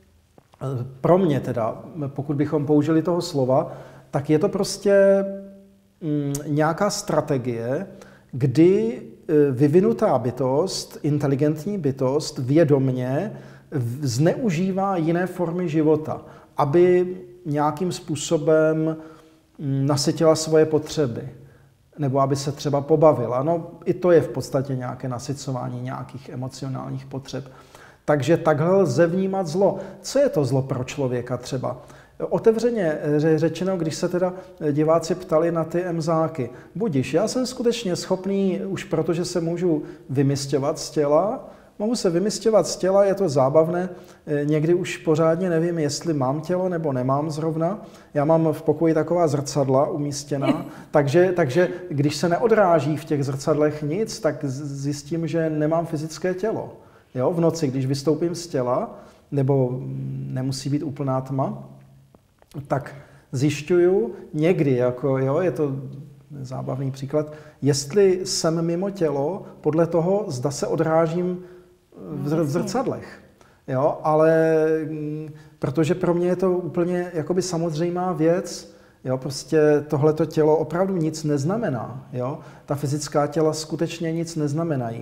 Speaker 2: pro mě teda, pokud bychom použili toho slova, tak je to prostě nějaká strategie, kdy vyvinutá bytost, inteligentní bytost, vědomně zneužívá jiné formy života, aby nějakým způsobem nasytila svoje potřeby, nebo aby se třeba pobavila. No, i to je v podstatě nějaké nasycování nějakých emocionálních potřeb. Takže takhle lze vnímat zlo. Co je to zlo pro člověka třeba? Otevřeně řečeno, když se teda diváci ptali na ty emzáky, budiš, já jsem skutečně schopný, už protože se můžu vymisťovat z těla, mohu se vymisťovat z těla, je to zábavné, někdy už pořádně nevím, jestli mám tělo nebo nemám zrovna. Já mám v pokoji taková zrcadla umístěná, takže když se neodráží v těch zrcadlech nic, tak zjistím, že nemám fyzické tělo. Jo, v noci, když vystoupím z těla, nebo nemusí být úplná tma, tak zjišťuju někdy, jako, jo, je to zábavný příklad, jestli jsem mimo tělo, podle toho, zda se odrážím v zrcadlech. Jo, ale protože pro mě je to úplně jakoby samozřejmá věc, jo, prostě tohleto tělo opravdu nic neznamená. Jo? Ta fyzická těla skutečně nic neznamenají.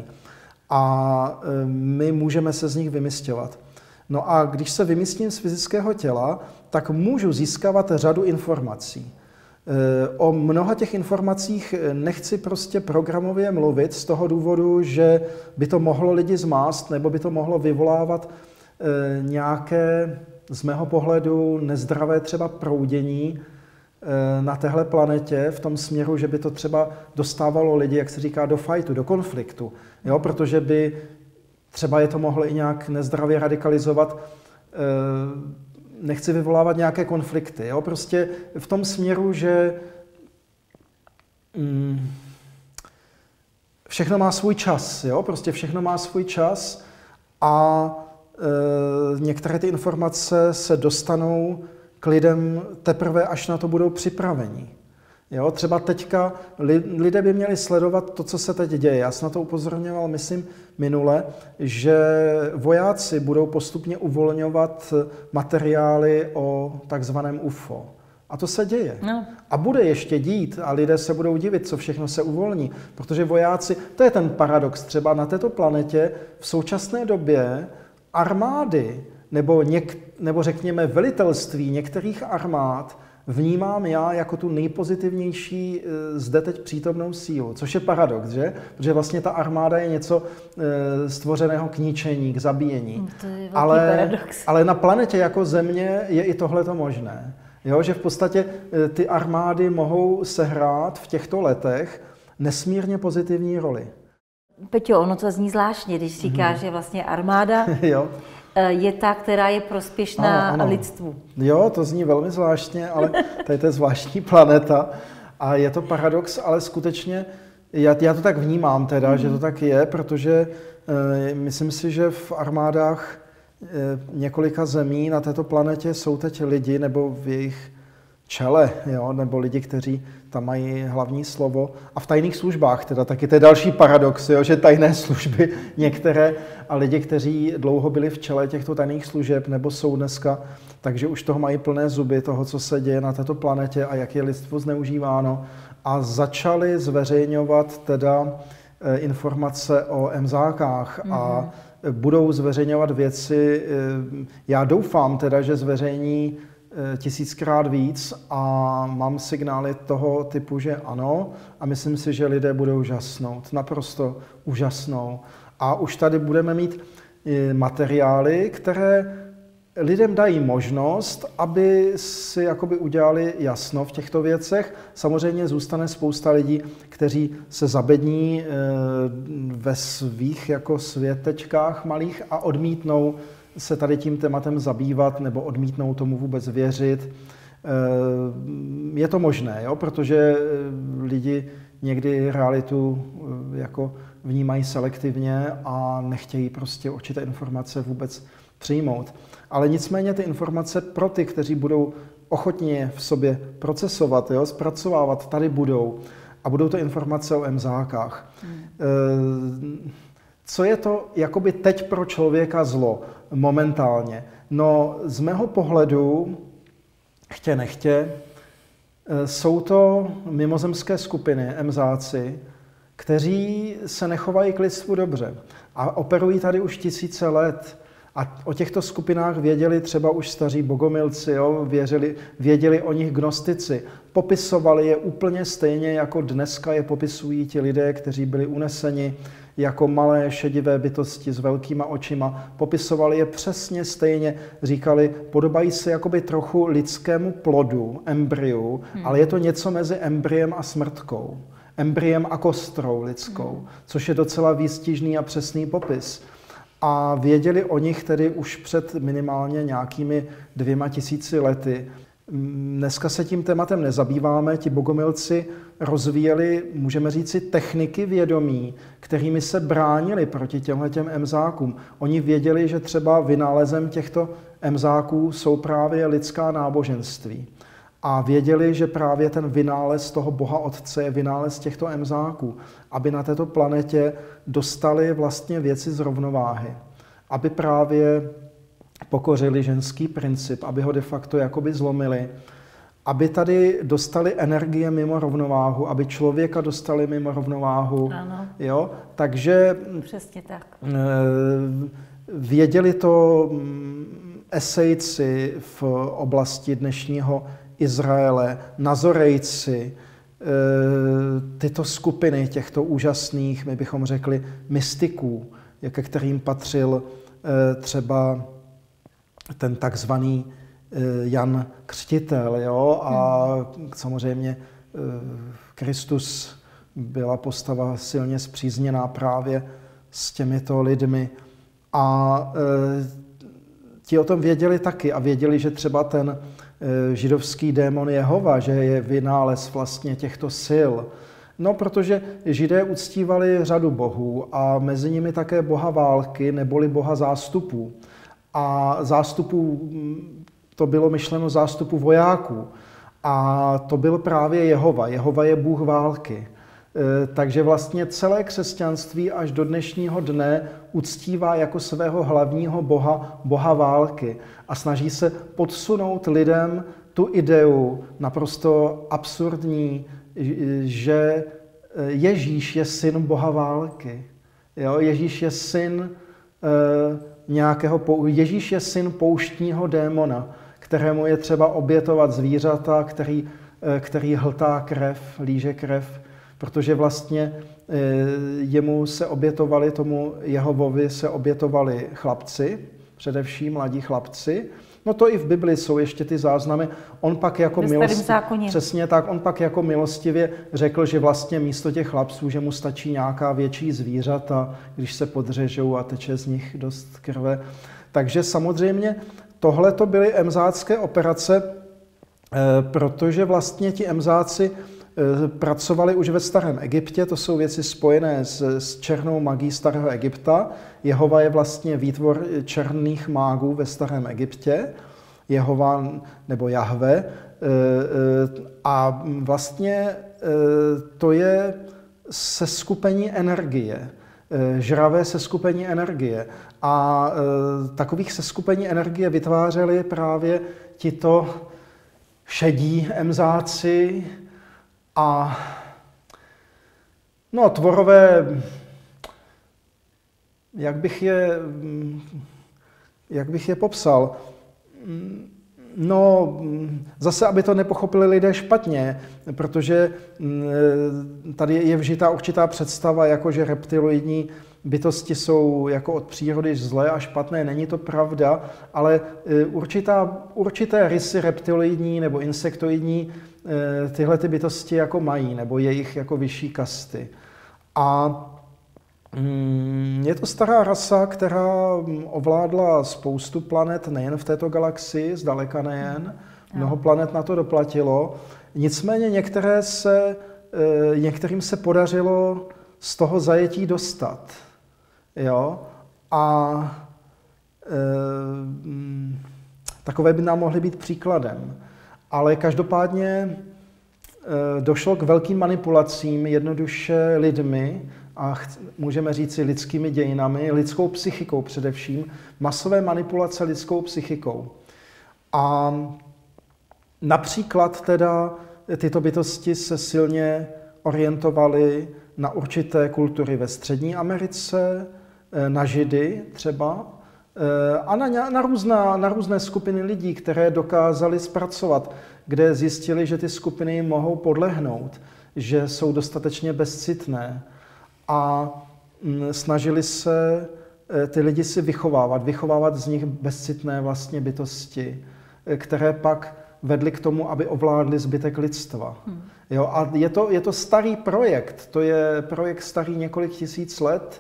Speaker 2: A my můžeme se z nich vymisťovat. No a když se vymístím z fyzického těla, tak můžu získávat řadu informací. O mnoha těch informacích nechci prostě programově mluvit z toho důvodu, že by to mohlo lidi zmást, nebo by to mohlo vyvolávat nějaké, z mého pohledu, nezdravé třeba proudění na téhle planetě v tom směru, že by to třeba dostávalo lidi, jak se říká, do fightu, do konfliktu. Jo? Protože by třeba je to mohlo i nějak nezdravě radikalizovat. Nechci vyvolávat nějaké konflikty. Jo? Prostě v tom směru, že všechno má svůj čas. Jo? Prostě všechno má svůj čas a některé ty informace se dostanou k lidem teprve, až na to budou připraveni. Jo, třeba teďka lidé by měli sledovat to, co se teď děje. Já jsem na to upozorňoval, myslím, minule, že vojáci budou postupně uvolňovat materiály o takzvaném UFO. A to se děje. No. A bude ještě dít a lidé se budou divit, co všechno se uvolní. Protože vojáci, to je ten paradox, třeba na této planetě v současné době armády nebo řekněme velitelství některých armád vnímám já jako tu nejpozitivnější zde teď přítomnou sílu, což je paradox, že? Protože vlastně ta armáda je něco stvořeného k ničení, k zabíjení.
Speaker 1: To je paradox.
Speaker 2: Ale na planetě jako Země je i tohleto možné. Jo? Že v podstatě ty armády mohou sehrát v těchto letech nesmírně pozitivní roli.
Speaker 1: Peťo, ono to zní zvláštně, když říkáš, že vlastně armáda
Speaker 2: jo.
Speaker 1: Je ta, která je prospěšná lidstvu.
Speaker 2: Jo, to zní velmi zvláštně, ale tady to je zvláštní planeta a je to paradox, ale skutečně já to tak vnímám teda, že to tak je, protože myslím si, že v armádách několika zemí na této planetě jsou teď lidi, nebo v jejich čele, jo, nebo lidi, kteří tam mají hlavní slovo. A v tajných službách, teda taky to je další paradox, jo, že tajné služby některé a lidi, kteří dlouho byli v čele těchto tajných služeb, nebo jsou dneska, takže už toho mají plné zuby, toho, co se děje na této planetě a jak je lidstvo zneužíváno. A začali zveřejňovat teda informace o emzákách a budou zveřejňovat věci. Já doufám teda, že zveřejní 1000krát víc a mám signály toho typu, že ano a myslím si, že lidé budou žasnout, naprosto úžasnou. A už tady budeme mít materiály, které lidem dají možnost, aby si jakoby udělali jasno v těchto věcech. Samozřejmě zůstane spousta lidí, kteří se zabední ve svých jako světečkách malých a odmítnou se tady tím tématem zabývat nebo odmítnou tomu vůbec věřit. Je to možné, jo? Protože lidi někdy realitu jako vnímají selektivně a nechtějí prostě určité informace vůbec přijmout. Ale nicméně ty informace pro ty, kteří budou ochotně v sobě procesovat, jo, zpracovávat, tady budou. A budou to informace o emzákách. Co je to jakoby teď pro člověka zlo momentálně? No z mého pohledu, chtě nechtě, jsou to mimozemské skupiny, emzáci, kteří se nechovají k lidstvu dobře a operují tady už tisíce let. A o těchto skupinách věděli třeba už staří bogomilci, jo? Věděli o nich gnostici. Popisovali je úplně stejně, jako dneska je popisují ti lidé, kteří byli uneseni jako malé šedivé bytosti s velkýma očima. Popisovali je přesně stejně. Říkali, podobají se jakoby trochu lidskému plodu, embryu, ale je to něco mezi embryem a smrtkou. Embryem a kostrou lidskou, což je docela výstižný a přesný popis. A věděli o nich tedy už před minimálně nějakými 2000 lety. Dneska se tím tématem nezabýváme, ti bogomilci rozvíjeli, můžeme říci, techniky vědomí, kterými se bránili proti těmhletěm emzákům. Oni věděli, že třeba vynálezem těchto emzáků jsou právě lidská náboženství. A věděli, že právě ten vynález toho Boha Otce je vynález těchto emzáků, aby na této planetě dostali vlastně věci z rovnováhy. Aby právě pokořili ženský princip, aby ho de facto jakoby zlomili, aby tady dostali energie mimo rovnováhu, aby člověka dostali mimo rovnováhu.
Speaker 1: Ano.
Speaker 2: Jo? Takže
Speaker 1: přesně tak.
Speaker 2: Věděli to esejci v oblasti dnešního Izraele, Nazorejci, tyto skupiny těchto úžasných, my bychom řekli, mystiků, ke kterým patřil třeba ten takzvaný Jan Křtitel, jo? A samozřejmě Kristus byla postava silně spřízněná právě s těmito lidmi. A ti o tom věděli taky a věděli, že třeba ten židovský démon Jehova, že je vynález vlastně těchto sil. No, protože Židé uctívali řadu bohů a mezi nimi také boha války neboli boha zástupů. A zástupů, to bylo myšleno zástupu vojáků. A to byl právě Jehova. Jehova je bůh války. Takže vlastně celé křesťanství až do dnešního dne uctívá jako svého hlavního boha, boha války a snaží se podsunout lidem tu ideu naprosto absurdní, že Ježíš je syn boha války. Jo? Ježíš je syn Ježíš je syn pouštního démona, kterému je třeba obětovat zvířata, který hltá krev, líže krev, protože vlastně jemu se obětovali, tomu Jehovovi se obětovali chlapci, především mladí chlapci. No to i v Bibli jsou ještě ty záznamy. On pak jako přesně tak, on pak jako milostivě řekl, že vlastně místo těch chlapců, že mu stačí nějaká větší zvířata, když se podřežou a teče z nich dost krve. Takže samozřejmě tohle to byly emzácké operace, protože vlastně ti emzáci pracovali už ve Starém Egyptě, to jsou věci spojené s černou magií Starého Egypta. Jehova je vlastně výtvor černých mágů ve Starém Egyptě, Jehova nebo Jahve. A vlastně to je seskupení energie, žravé seskupení energie. A takových seskupení energie vytvářeli právě tito šedí emzáci a tvorové, jak bych je popsal? Zase, aby to nepochopili lidé špatně, protože tady je vžitá určitá představa, jako že reptiloidní bytosti jsou jako od přírody zlé a špatné. Není to pravda, ale určité rysy reptiloidní nebo insektoidní tyhle ty bytosti jako mají, nebo jejich jako vyšší kasty. A je to stará rasa, která ovládla spoustu planet, nejen v této galaxii, zdaleka nejen. Mnoho planet na to doplatilo. Nicméně některým se podařilo z toho zajetí dostat. Jo? A takové by nám mohly být příkladem. Ale každopádně došlo k velkým manipulacím jednoduše lidmi, a můžeme říci lidskými dějinami, lidskou psychikou především, masové manipulace lidskou psychikou. A například teda tyto bytosti se silně orientovaly na určité kultury ve Střední Americe, na Židy třeba, a na různé skupiny lidí, které dokázali zpracovat, kde zjistili, že ty skupiny mohou podlehnout, že jsou dostatečně bezcitné. A snažili se ty lidi si vychovávat z nich bezcitné vlastně bytosti, které pak vedly k tomu, aby ovládli zbytek lidstva. Jo, a je to starý projekt, to je projekt starý několik tisíc let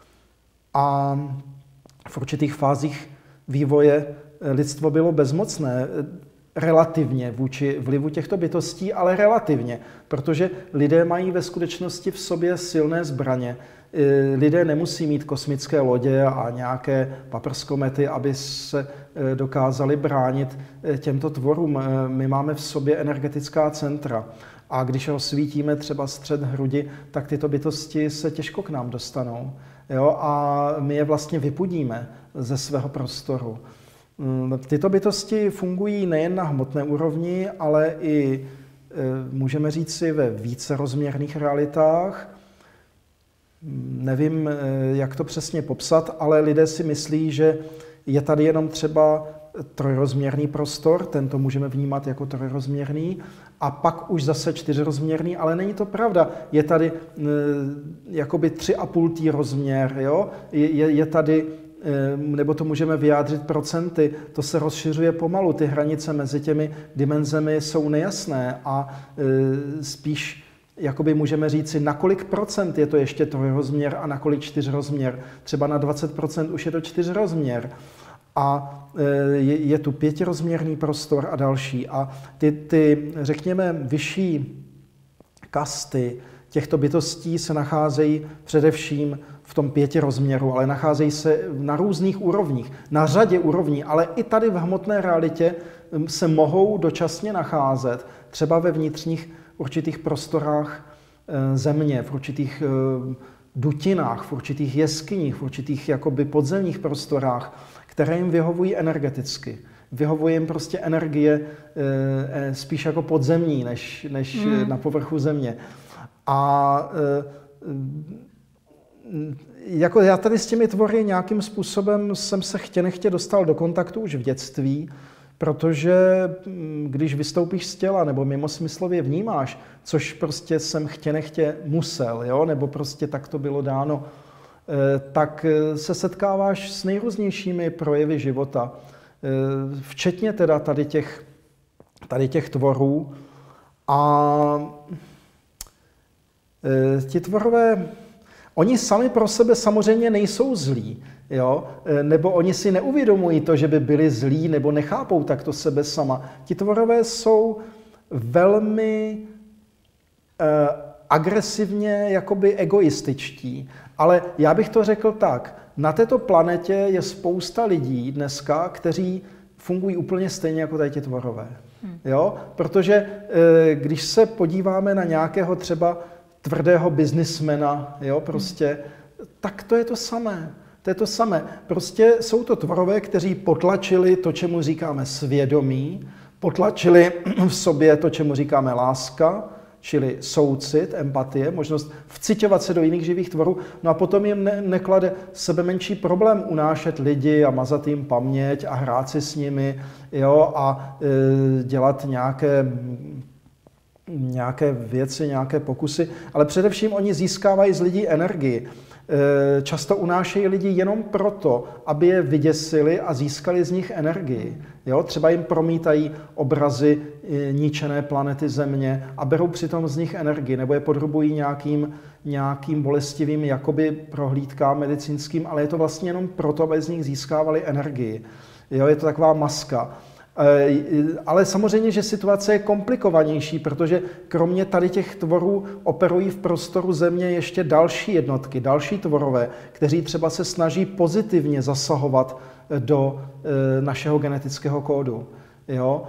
Speaker 2: a v určitých fázích vývoje lidstvo bylo bezmocné relativně vůči vlivu těchto bytostí, ale relativně, protože lidé mají ve skutečnosti v sobě silné zbraně. Lidé nemusí mít kosmické lodě a nějaké paprskomety, aby se dokázali bránit těmto tvorům. My máme v sobě energetická centra a když rozsvítíme třeba střed hrudi, tak tyto bytosti se těžko k nám dostanou. Jo? A my je vlastně vypudíme ze svého prostoru. Tyto bytosti fungují nejen na hmotné úrovni, ale i, můžeme říci, ve vícerozměrných realitách. Nevím, jak to přesně popsat, ale lidé si myslí, že je tady jenom třeba trojrozměrný prostor, tento můžeme vnímat jako trojrozměrný, a pak už zase čtyřrozměrný, ale není to pravda. Je tady jakoby 3,5 rozměr, jo? Je tady, nebo to můžeme vyjádřit procenty, to se rozšiřuje pomalu, ty hranice mezi těmi dimenzemi jsou nejasné a spíš jakoby můžeme říci, na kolik procent je to ještě trojrozměr a na kolik čtyřrozměr. Třeba na 20% už je to čtyřrozměr. A je tu 5rozměrný prostor a další. A ty řekněme, vyšší kasty těchto bytostí se nacházejí především v tom 5rozměru, ale nacházejí se na různých úrovních, na řadě úrovní, ale i tady v hmotné realitě se mohou dočasně nacházet, třeba ve vnitřních určitých prostorách země, v určitých dutinách, v určitých jeskyních, v určitých jakoby podzemních prostorách, které jim vyhovují energeticky. Vyhovuje jim prostě energie spíš jako podzemní, než na povrchu země. A jako já tady s těmi tvory nějakým způsobem jsem se nechtě dostal do kontaktu už v dětství, protože když vystoupíš z těla nebo mimosmyslově vnímáš, což prostě jsem nechtě musel, jo? Nebo prostě tak to bylo dáno, tak se setkáváš s nejrůznějšími projevy života, včetně teda tady těch tvorů. A ti tvorové, oni sami pro sebe samozřejmě nejsou zlí, jo? Nebo oni si neuvědomují to, že by byli zlí, nebo nechápou takto sebe sama. Ti tvorové jsou velmi agresivně jakoby egoističtí. Ale já bych to řekl tak, na této planetě je spousta lidí dneska, kteří fungují úplně stejně jako tady ti tvorové. Jo? Protože když se podíváme na nějakého třeba tvrdého biznismena, jo, prostě, tak to je to samé. To je to samé. Prostě jsou to tvorové, kteří potlačili to, čemu říkáme svědomí, potlačili v sobě to, čemu říkáme láska, čili soucit, empatie, možnost vciťovat se do jiných živých tvorů, no a potom jim neklade sebe menší problém unášet lidi a mazat jim paměť a hrát si s nimi, jo, a dělat nějaké věci, nějaké pokusy, ale především oni získávají z lidí energii. Často unášejí lidi jenom proto, aby je vyděsili a získali z nich energii. Jo? Třeba jim promítají obrazy ničené planety Země a berou přitom z nich energii, nebo je podrobují nějakým bolestivým jakoby prohlídkám medicínským, ale je to vlastně jenom proto, aby z nich získávali energii. Jo? Je to taková maska. Ale samozřejmě, že situace je komplikovanější, protože kromě tady těch tvorů operují v prostoru Země ještě další jednotky, další tvorové, kteří třeba se snaží pozitivně zasahovat do našeho genetického kódu. Jo?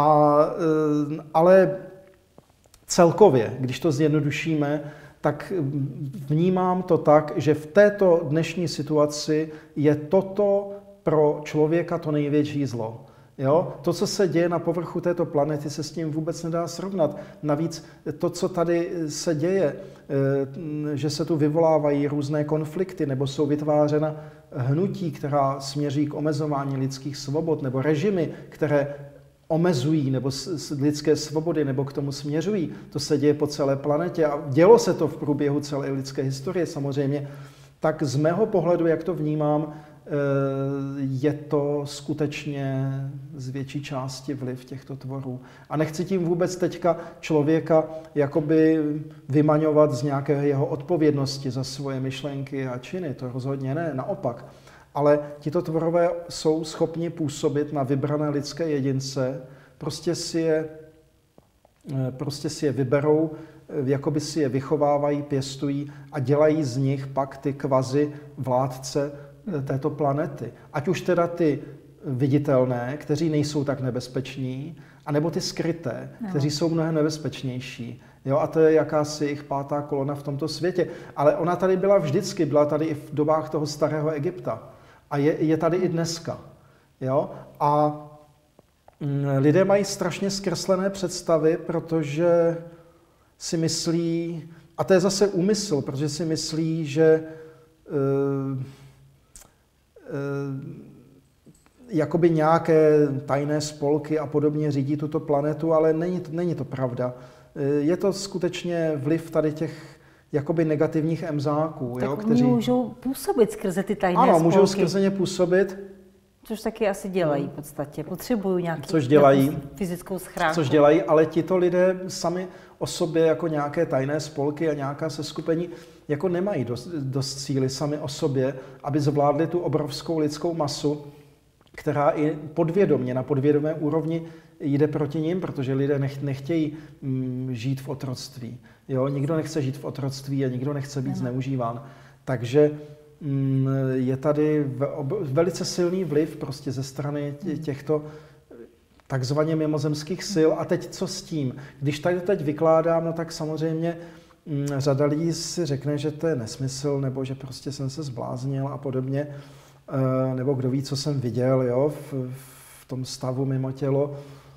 Speaker 2: Ale celkově, když to zjednodušíme, tak vnímám to tak, že v této dnešní situaci je toto pro člověka to největší zlo. Jo? To, co se děje na povrchu této planety, se s tím vůbec nedá srovnat. Navíc to, co tady se děje, že se tu vyvolávají různé konflikty nebo jsou vytvářena hnutí, která směří k omezování lidských svobod, nebo režimy, které omezují nebo lidské svobody nebo k tomu směřují. To se děje po celé planetě a dělo se to v průběhu celé lidské historie samozřejmě. Tak z mého pohledu, jak to vnímám, je to skutečně z větší části vliv těchto tvorů. A nechci tím vůbec teďka člověka jakoby vymaňovat z nějaké jeho odpovědnosti za svoje myšlenky a činy. To rozhodně ne, naopak. Ale tito tvorové jsou schopni působit na vybrané lidské jedince, prostě si je vyberou, jakoby si je vychovávají, pěstují a dělají z nich pak ty kvazi vládce této planety. Ať už teda ty viditelné, kteří nejsou tak nebezpeční, anebo ty skryté, kteří jsou mnohem nebezpečnější. Jo, a to je jakási jejich pátá kolona v tomto světě. Ale ona tady byla vždycky, byla tady i v dobách toho starého Egypta. A je tady i dneska. Jo? A lidé mají strašně zkreslené představy, protože si myslí, a to je zase úmysl, protože si myslí, že jakoby nějaké tajné spolky a podobně řídí tuto planetu, ale není to pravda. Je to skutečně vliv tady těch jakoby negativních emzáků.
Speaker 1: Tak
Speaker 2: jo,
Speaker 1: kteří můžou působit skrze ty tajné spolky.
Speaker 2: Ano, můžou skrze ně působit.
Speaker 1: Což taky asi dělají v podstatě. Potřebují nějakou fyzickou schránku.
Speaker 2: Což dělají, ale tito lidé sami o sobě jako nějaké tajné spolky a nějaká seskupení jako nemají dost síly sami o sobě, aby zvládli tu obrovskou lidskou masu, která i podvědomě, na podvědomé úrovni jde proti nim, protože lidé nechtějí žít v otroctví. Jo? Nikdo nechce žít v otroctví a nikdo nechce být zneužíván. Takže je tady velice silný vliv prostě ze strany těchto takzvaně mimozemských sil. A teď co s tím? Když tady teď vykládám, no tak samozřejmě řada lidí si řekne, že to je nesmysl, nebo že prostě jsem se zbláznil a podobně, nebo kdo ví, co jsem viděl, jo, v tom stavu mimo tělo.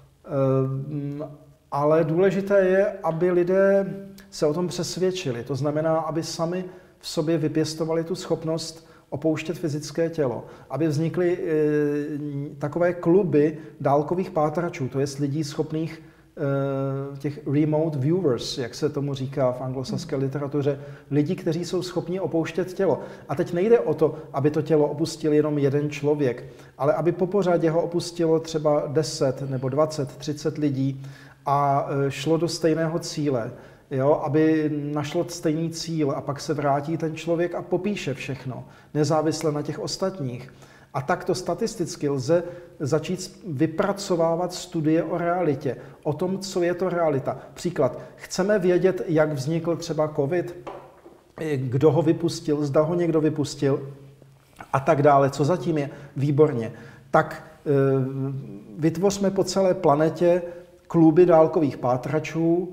Speaker 2: Ale důležité je, aby lidé se o tom přesvědčili. To znamená, aby sami v sobě vypěstovali tu schopnost opouštět fyzické tělo. Aby vznikly takové kluby dálkových pátračů, to jest lidí schopných těch remote viewers, jak se tomu říká v anglosaské literatuře, lidi, kteří jsou schopni opouštět tělo. A teď nejde o to, aby to tělo opustil jenom jeden člověk, ale aby po pořadě ho opustilo třeba 10 nebo 20, 30 lidí a šlo do stejného cíle. Jo, aby našlo stejný cíl a pak se vrátí ten člověk a popíše všechno, nezávisle na těch ostatních. A takto statisticky lze začít vypracovávat studie o realitě, o tom, co je to realita. Příklad, chceme vědět, jak vznikl třeba COVID, kdo ho vypustil, zda ho někdo vypustil a tak dále, co zatím je, výborně. Tak vytvořme po celé planetě kluby dálkových pátračů.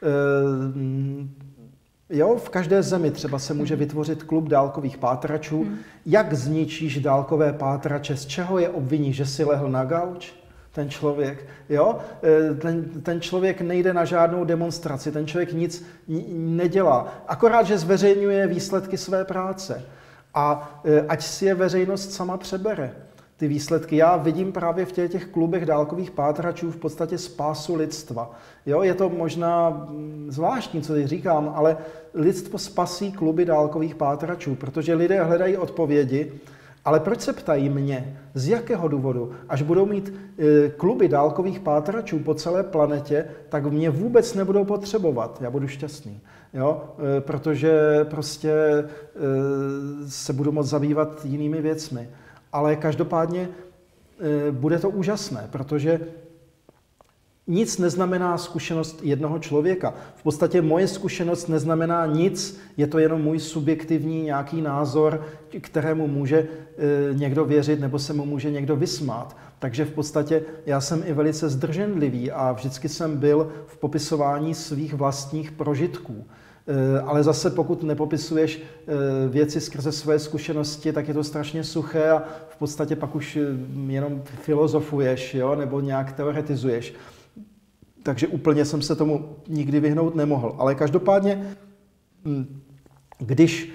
Speaker 2: Jo, v každé zemi třeba se může vytvořit klub dálkových pátračů. Jak zničíš dálkové pátrače? Z čeho je obviníš, že si lehl na gauč? Ten člověk, jo? Ten člověk nejde na žádnou demonstraci, ten člověk nic nedělá. Akorát, že zveřejňuje výsledky své práce. A ať si je veřejnost sama přebere. Ty výsledky. Já vidím právě v těch klubech dálkových pátračů v podstatě spásu lidstva. Jo, je to možná zvláštní, co teď říkám, ale lidstvo spasí kluby dálkových pátračů, protože lidé hledají odpovědi, ale proč se ptají mě? Z jakého důvodu? Až budou mít kluby dálkových pátračů po celé planetě, tak mě vůbec nebudou potřebovat. Já budu šťastný. Jo? Protože prostě se budu moct zabývat jinými věcmi. Ale každopádně bude to úžasné, protože nic neznamená zkušenost jednoho člověka. V podstatě moje zkušenost neznamená nic, je to jenom můj subjektivní nějaký názor, kterému může někdo věřit nebo se mu může někdo vysmát. Takže v podstatě já jsem i velice zdrženlivý a vždycky jsem byl v popisování svých vlastních prožitků. Ale zase pokud nepopisuješ věci skrze své zkušenosti, tak je to strašně suché a v podstatě pak už jenom filozofuješ, jo? Nebo nějak teoretizuješ. Takže úplně jsem se tomu nikdy vyhnout nemohl. Ale každopádně, když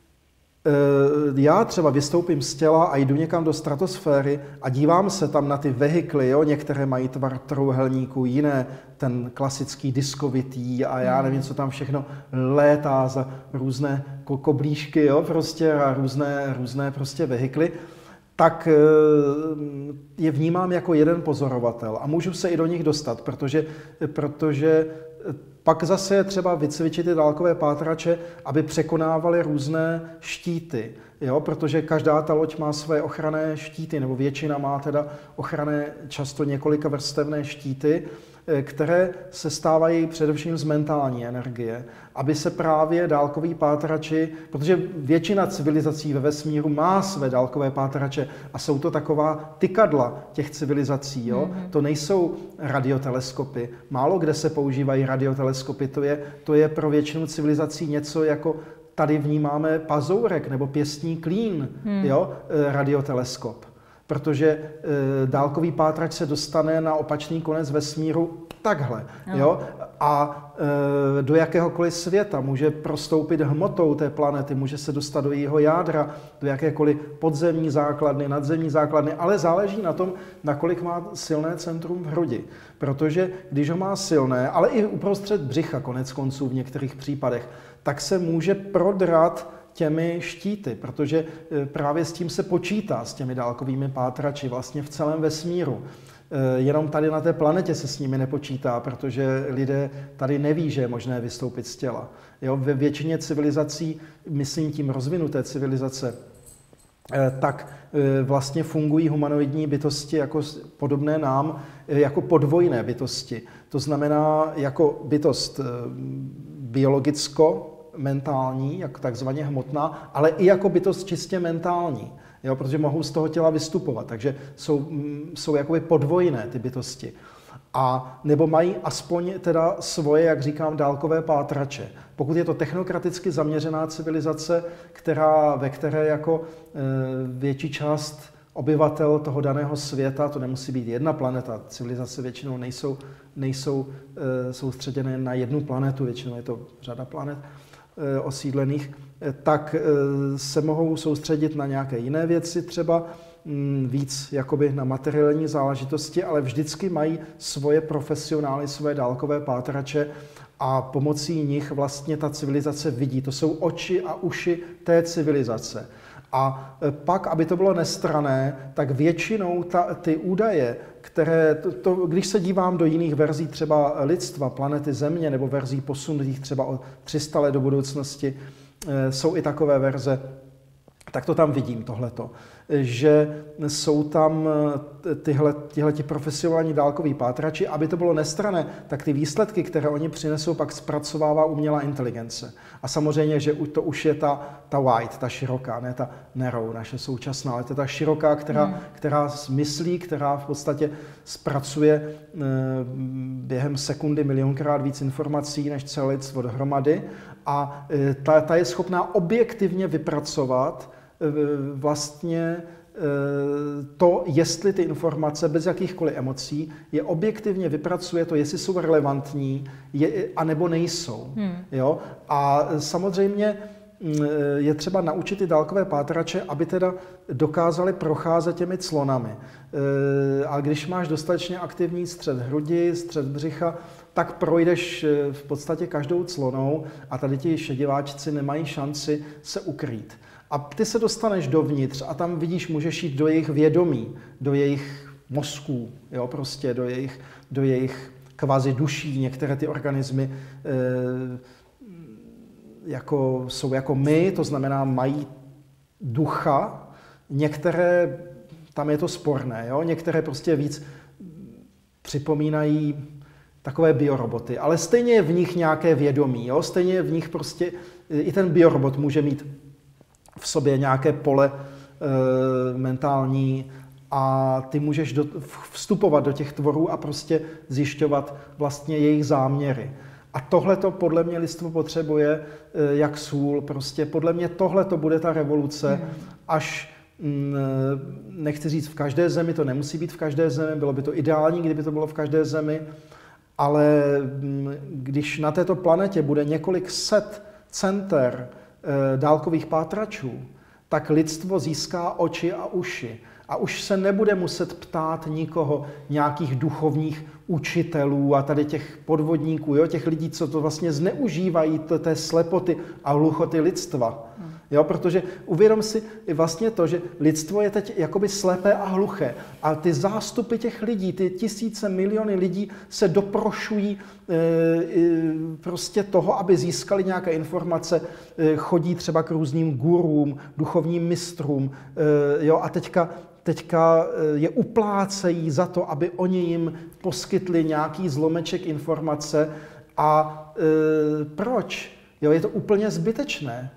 Speaker 2: já třeba vystoupím z těla a jdu někam do stratosféry a dívám se tam na ty vehikly, jo? Některé mají tvar trojúhelníku, jiné ten klasický diskovitý a já nevím, co tam všechno létá za různé koblížky, jo? Prostě a různé prostě vehikly, tak je vnímám jako jeden pozorovatel a můžu se i do nich dostat, protože pak zase je třeba vycvičit ty dálkové pátrače, aby překonávali různé štíty, jo? Protože každá ta loď má své ochranné štíty, nebo většina má teda ochranné, často několika vrstevné štíty, které se stávají především z mentální energie, aby se právě dálkoví pátrači, protože většina civilizací ve vesmíru má své dálkové pátrače a jsou to taková tykadla těch civilizací. Jo? To nejsou radioteleskopy. Málo kde se používají radioteleskopy. To je pro většinu civilizací něco jako tady vnímáme pazourek nebo pěstní klín, jo? Radioteleskop. Protože dálkový pátrač se dostane na opačný konec vesmíru takhle. Jo? A do jakéhokoliv světa může prostoupit hmotou té planety, může se dostat do jejího jádra, do jakékoliv podzemní základny, nadzemní základny, ale záleží na tom, nakolik má silné centrum v hrudi. Protože když ho má silné, ale i uprostřed břicha konec konců v některých případech, tak se může prodrat těmi štíty, protože právě s tím se počítá, s těmi dálkovými pátrači vlastně v celém vesmíru. Jenom tady na té planetě se s nimi nepočítá, protože lidé tady neví, že je možné vystoupit z těla. Jo, ve většině civilizací, myslím tím rozvinuté civilizace, tak vlastně fungují humanoidní bytosti jako podobné nám, jako podvojné bytosti. To znamená jako bytost biologicko-mentální, jako takzvaně hmotná, ale i jako bytost čistě mentální. Jo, protože mohou z toho těla vystupovat, takže jsou jakoby podvojné ty bytosti. A nebo mají aspoň teda svoje, jak říkám, dálkové pátrače. Pokud je to technokraticky zaměřená civilizace, ve které jako větší část obyvatel toho daného světa, to nemusí být jedna planeta, civilizace většinou nejsou soustředěné na jednu planetu, většinou je to řada planet osídlených, tak se mohou soustředit na nějaké jiné věci, třeba víc jakoby na materiální záležitosti, ale vždycky mají svoje profesionály, svoje dálkové pátrače a pomocí nich vlastně ta civilizace vidí. To jsou oči a uši té civilizace. A pak, aby to bylo nestranné, tak většinou ty údaje, které, když se dívám do jiných verzí třeba lidstva, planety Země, nebo verzí posunutých třeba o 300 let do budoucnosti, jsou i takové verze, tak to tam vidím, tohleto. že jsou tam tihleti profesionální dálkoví pátrači. Aby to bylo nestranné, tak ty výsledky, které oni přinesou, pak zpracovává umělá inteligence. A samozřejmě, že to už je ta wide, ta široká, ne ta narrow, naše současná, ale to je ta široká, která myslí, která v podstatě zpracuje během sekundy milionkrát víc informací než celé lidstvo dohromady. A ta je schopná objektivně vypracovat vlastně to, jestli ty informace bez jakýchkoliv emocí je objektivně vypracuje to, jestli jsou relevantní anebo nejsou. Jo? A samozřejmě je třeba naučit i dálkové pátrače, aby teda dokázali procházet těmi clonami. A když máš dostatečně aktivní střed hrudi, střed břicha, tak projdeš v podstatě každou clonou a tady ti šediváčci nemají šanci se ukrýt. A ty se dostaneš dovnitř a tam vidíš, můžeš jít do jejich vědomí, do jejich mozků, jo, prostě do jejich kvazi duší. Některé ty organismy jsou jako my, to znamená mají ducha, některé, tam je to sporné, jo, některé prostě víc připomínají takové bioroboty, ale stejně je v nich nějaké vědomí, jo, stejně je v nich prostě, i ten biorobot může mít v sobě nějaké pole mentální a ty můžeš vstupovat do těch tvorů a prostě zjišťovat vlastně jejich záměry. A tohle to podle mě lidstvo potřebuje jak sůl, prostě podle mě tohle to bude ta revoluce, až nechci říct v každé zemi, to nemusí být v každé zemi, bylo by to ideální, kdyby to bylo v každé zemi, ale když na této planetě bude několik set center dálkových pátračů, tak lidstvo získá oči a uši. A už se nebude muset ptát nikoho, nějakých duchovních učitelů a tady těch podvodníků, jo, těch lidí, co to vlastně zneužívají, té slepoty a hluchoty lidstva. Jo, protože uvědom si vlastně to, že lidstvo je teď jakoby slepé a hluché a ty zástupy těch lidí, ty tisíce, miliony lidí se doprošují prostě toho, aby získali nějaké informace, chodí třeba k různým gurům, duchovním mistrům, jo, a teďka je uplácejí za to, aby oni jim poskytli nějaký zlomeček informace. A proč? Jo, je to úplně zbytečné.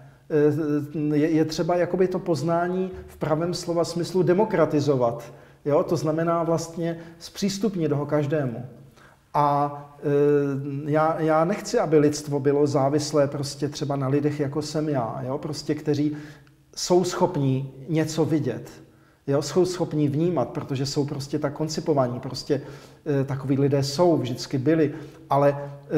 Speaker 2: Je třeba jakoby to poznání v pravém slova smyslu demokratizovat. Jo? To znamená vlastně zpřístupnit ho každému. A já nechci, aby lidstvo bylo závislé prostě třeba na lidech, jako jsem já, jo? Prostě, kteří jsou schopní něco vidět. Jo, jsou schopní vnímat, protože jsou prostě tak koncipovaní, prostě takoví lidé jsou, vždycky byli, ale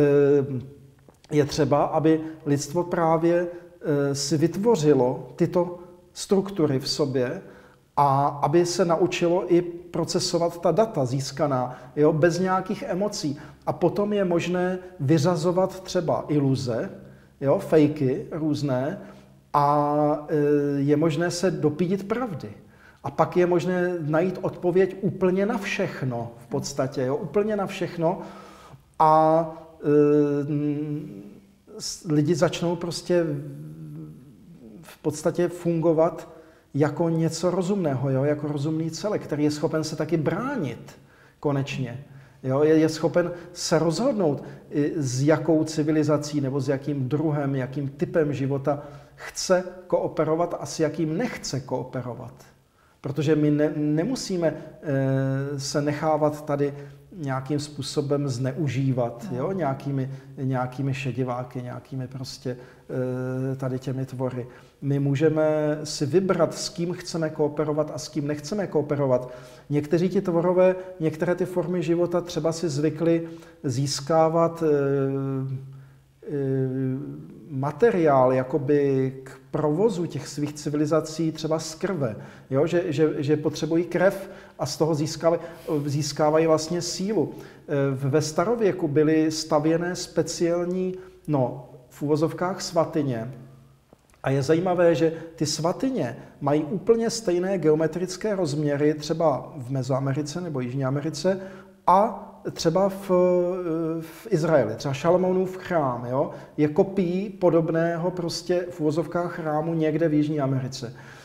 Speaker 2: je třeba, aby lidstvo právě si vytvořilo tyto struktury v sobě a aby se naučilo i procesovat ta data získaná, jo, bez nějakých emocí. A potom je možné vyřazovat třeba iluze, jo, fejky různé a je možné se dopídit pravdy. A pak je možné najít odpověď úplně na všechno v podstatě, jo? Úplně na všechno a lidi začnou prostě v podstatě fungovat jako něco rozumného, jo? Jako rozumný celek, který je schopen se taky bránit konečně. Jo? Je schopen se rozhodnout, s jakou civilizací nebo s jakým druhem, jakým typem života chce kooperovat a s jakým nechce kooperovat. Protože my nemusíme se nechávat tady nějakým způsobem zneužívat, jo? Nějakými šediváky, nějakými prostě tady těmi tvory. My můžeme si vybrat, s kým chceme kooperovat a s kým nechceme kooperovat. Někteří ti tvorové, některé ty formy života třeba si zvykli získávat materiál jakoby k provozu těch svých civilizací třeba z krve, jo? Že potřebují krev a z toho získávají vlastně sílu. Ve starověku byly stavěné speciální, v uvozovkách svatyně. A je zajímavé, že ty svatyně mají úplně stejné geometrické rozměry třeba v Mezoamerice nebo Jižní Americe a třeba v Izraeli, třeba Šalamounův chrám, jo, je kopií podobného prostě v uvozovkách chrámu někde v Jižní Americe.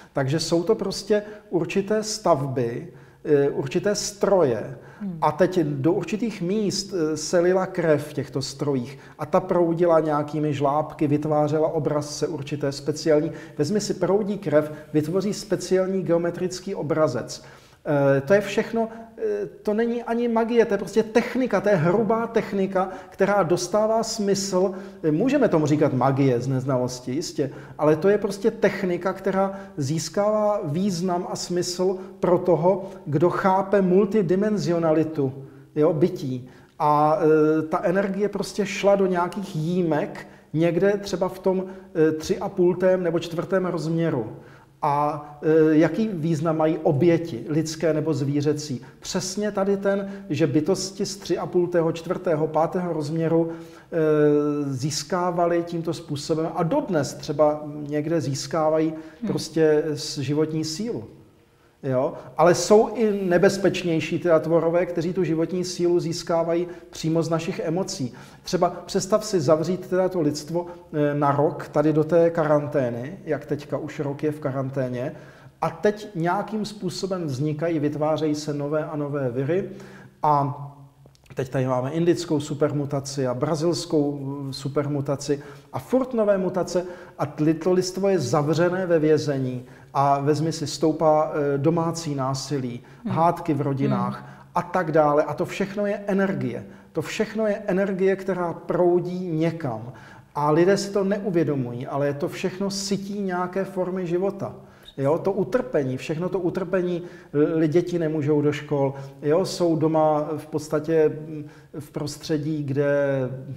Speaker 2: Takže jsou to prostě určité stavby, určité stroje a teď do určitých míst se lila krev v těchto strojích a ta proudila nějakými žlábky, vytvářela obrazce určité speciální. Vezmi si, proudí krev, vytvoří speciální geometrický obrazec. To je všechno, to není ani magie, to je prostě technika, to je hrubá technika, která dostává smysl, můžeme tomu říkat magie z neznalosti, jistě, ale to je prostě technika, která získává význam a smysl pro toho, kdo chápe multidimenzionalitu, jo, bytí. A ta energie prostě šla do nějakých jímek, někde třeba v tom 3,5. nebo 4. rozměru. A jaký význam mají oběti, lidské nebo zvířecí? Přesně tady ten, že bytosti z 3,5., 4., 5. rozměru získávaly tímto způsobem a dodnes třeba někde získávají prostě životní sílu. Jo? Ale jsou i nebezpečnější teda tvorové, kteří tu životní sílu získávají přímo z našich emocí. Třeba představ si zavřít teda to lidstvo na rok tady do té karantény, jak teďka už rok je v karanténě, a teď nějakým způsobem vznikají, vytvářejí se nové a nové viry a teď tady máme indickou supermutaci a brazilskou supermutaci a furt nové mutace a to lidstvo je zavřené ve vězení a vezmi si, stoupá domácí násilí, hádky v rodinách a tak dále. A to všechno je energie. To všechno je energie, která proudí někam. A lidé si to neuvědomují, ale to všechno sytí nějaké formy života. Jo, to utrpení, všechno to utrpení, děti nemůžou do škol, jo, jsou doma v podstatě v prostředí, kde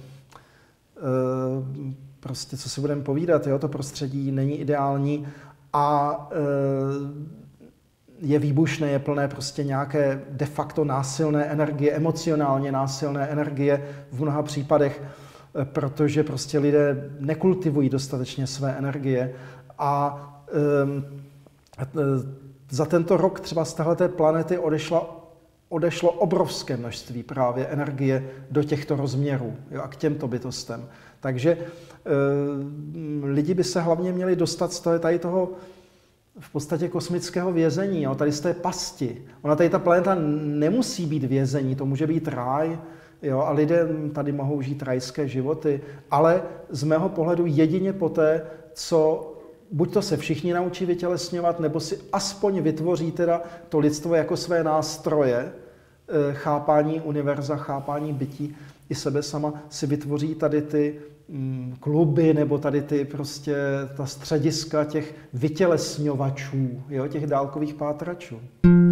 Speaker 2: prostě, co si budeme povídat, jo, to prostředí není ideální a je výbušné, je plné prostě nějaké de facto násilné energie, emocionálně násilné energie v mnoha případech, protože prostě lidé nekultivují dostatečně své energie a za tento rok třeba z téhleté planety odešlo obrovské množství právě energie do těchto rozměrů, jo, a k těmto bytostem. Takže lidi by se hlavně měli dostat z tady toho v podstatě kosmického vězení, jo, tady z té pasti. Ona tady ta planeta nemusí být vězení, to může být ráj, jo, a lidé tady mohou žít rajské životy, ale z mého pohledu jedině poté, co buď to se všichni naučí vytělesňovat, nebo si aspoň vytvoří teda to lidstvo jako své nástroje, chápání univerza, chápání bytí i sebe sama, si vytvoří tady ty kluby nebo tady ty prostě ta střediska těch vytělesňovačů, jo, těch dálkových pátračů.